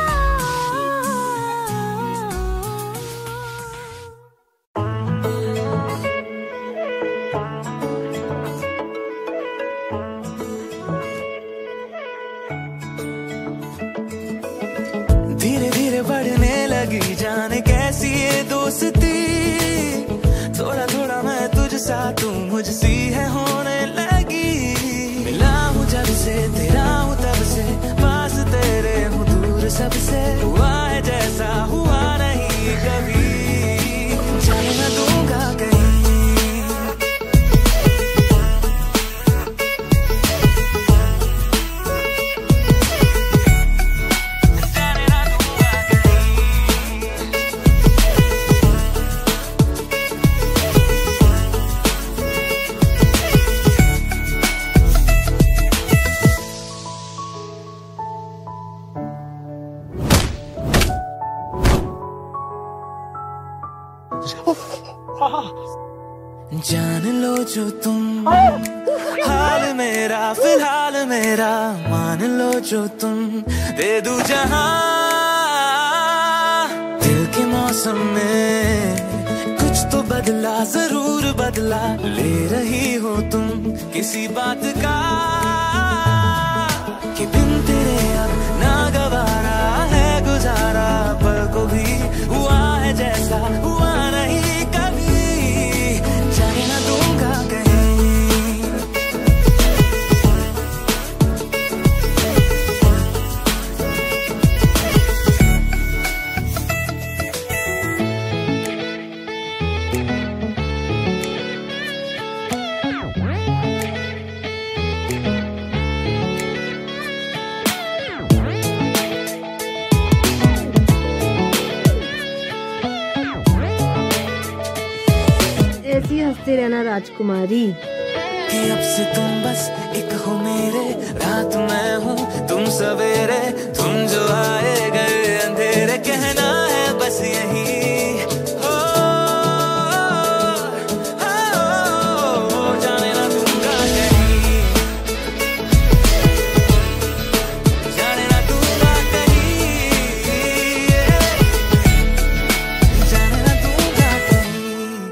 धीरे धीरे बढ़ने लगी जाने कैसी ये दोस्ती, थोड़ा थोड़ा मैं तुझसा तू मुझसी है होने लगी। मिला हूँ जब से तेरा हूँ तब से, पास तेरे हूँ दूर सबसे। हुआ है जैसा हुआ नहीं कभी, जाने न दूंगा कहीं। जान लो जो तुम हाल मेरा फिलहाल मेरा, मान लो जो तुम दे दूं जहां। दिल के मौसम में कुछ तो बदला, जरूर बदला। ले रही हो तुम किसी बात का, कि बिन तेरे अब ना गवारा है गुजारा। पल को भी हुआ है जैसा हंसते रहना राजकुमारी। कि अब से तुम बस एक हो मेरे, रात मैं हूँ तुम सवेरे, तुम जो आए गए अंधेरे, कहना है बस यही हो, हो जाने ना दूंगा कहीं, जाने ना दूंगा कहीं, जाने ना दूंगा कहीं।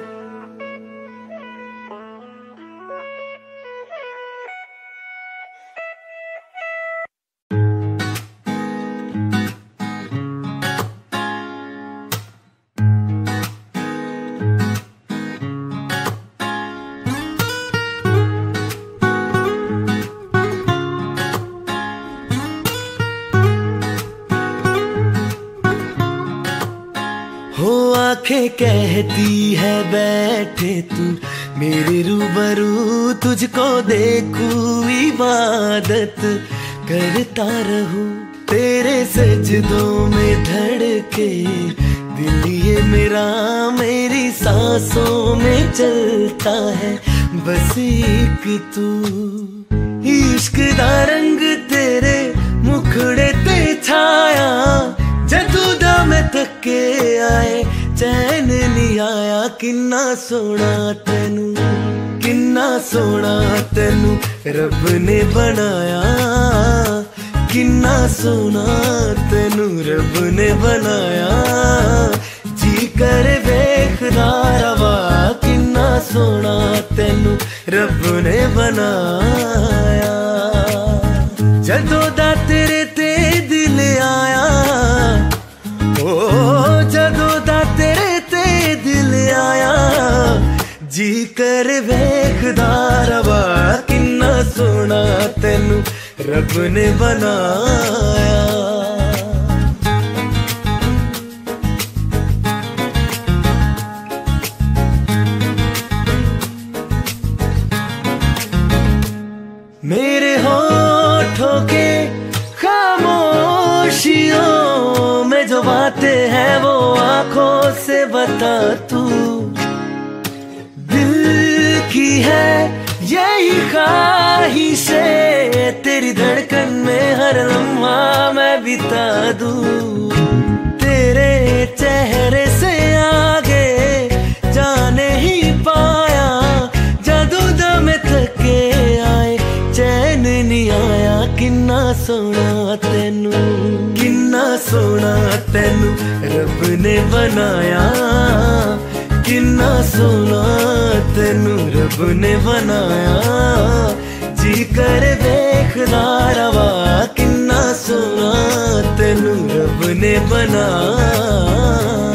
हो आंखें कहती है बैठे तू मेरे रूबरू, तुझको देखूं इबादत करता रहूं, तेरे सजदों में धड़के दिल ये मेरा, मेरी सांसों में चलता है बस एक तू। इश्क दा रंग तेरे मुखड़े ते छाया, जदू दा मैं थके आए चैन नहीं आया, किन्ना सोना तेनू, किन्ना सोना तेनू रब ने बनाया, किन्ना सोना तेनू रब ने बनाया, जी कर वेखदा रवा, किन्ना सोना तेनू रब ने बनाया। जदों दा तेरे ते दिल आया, ओ जदों दा तेरे ते दिल आया, जी कर वेखदा रवा, किन्ना सोना तेनू रब ने बनाया। मेरे होठों के खामोशियों में जो बातें हैं वो आंखों से बता तू, दिल की है यही ख्वाहिशें, तेरी धड़कन में हर लम्हा मैं बिता दूं, तेरे चेहरे से आगे जाने ही पाया, जादू दा में थके आए चैन नहीं आया, किन्ना सोना तेनू, किन्ना सोना तेनू रब ने बनाया, किन्ना सोना तेनू रब ने बनाया, जी कर वेखदा रवा, किन्ना सोना तेनू रब ने बनाया।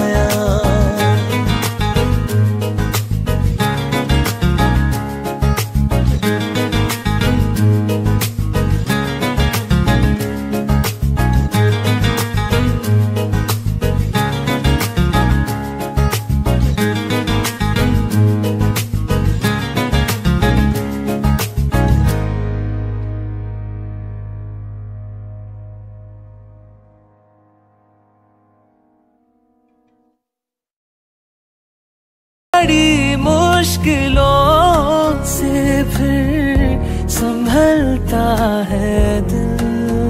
बड़ी मुश्किलों से फिर संभलता है दिल,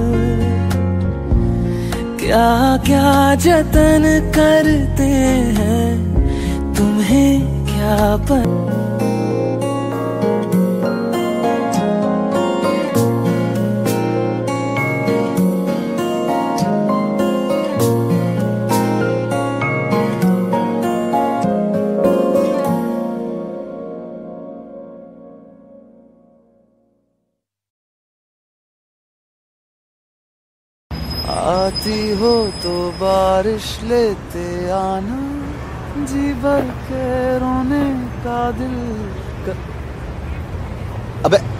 क्या क्या जतन करते हैं तुम्हें क्या पता। आती हो तो बारिश लेते आना, जी भर के रोने का दिल का... अबे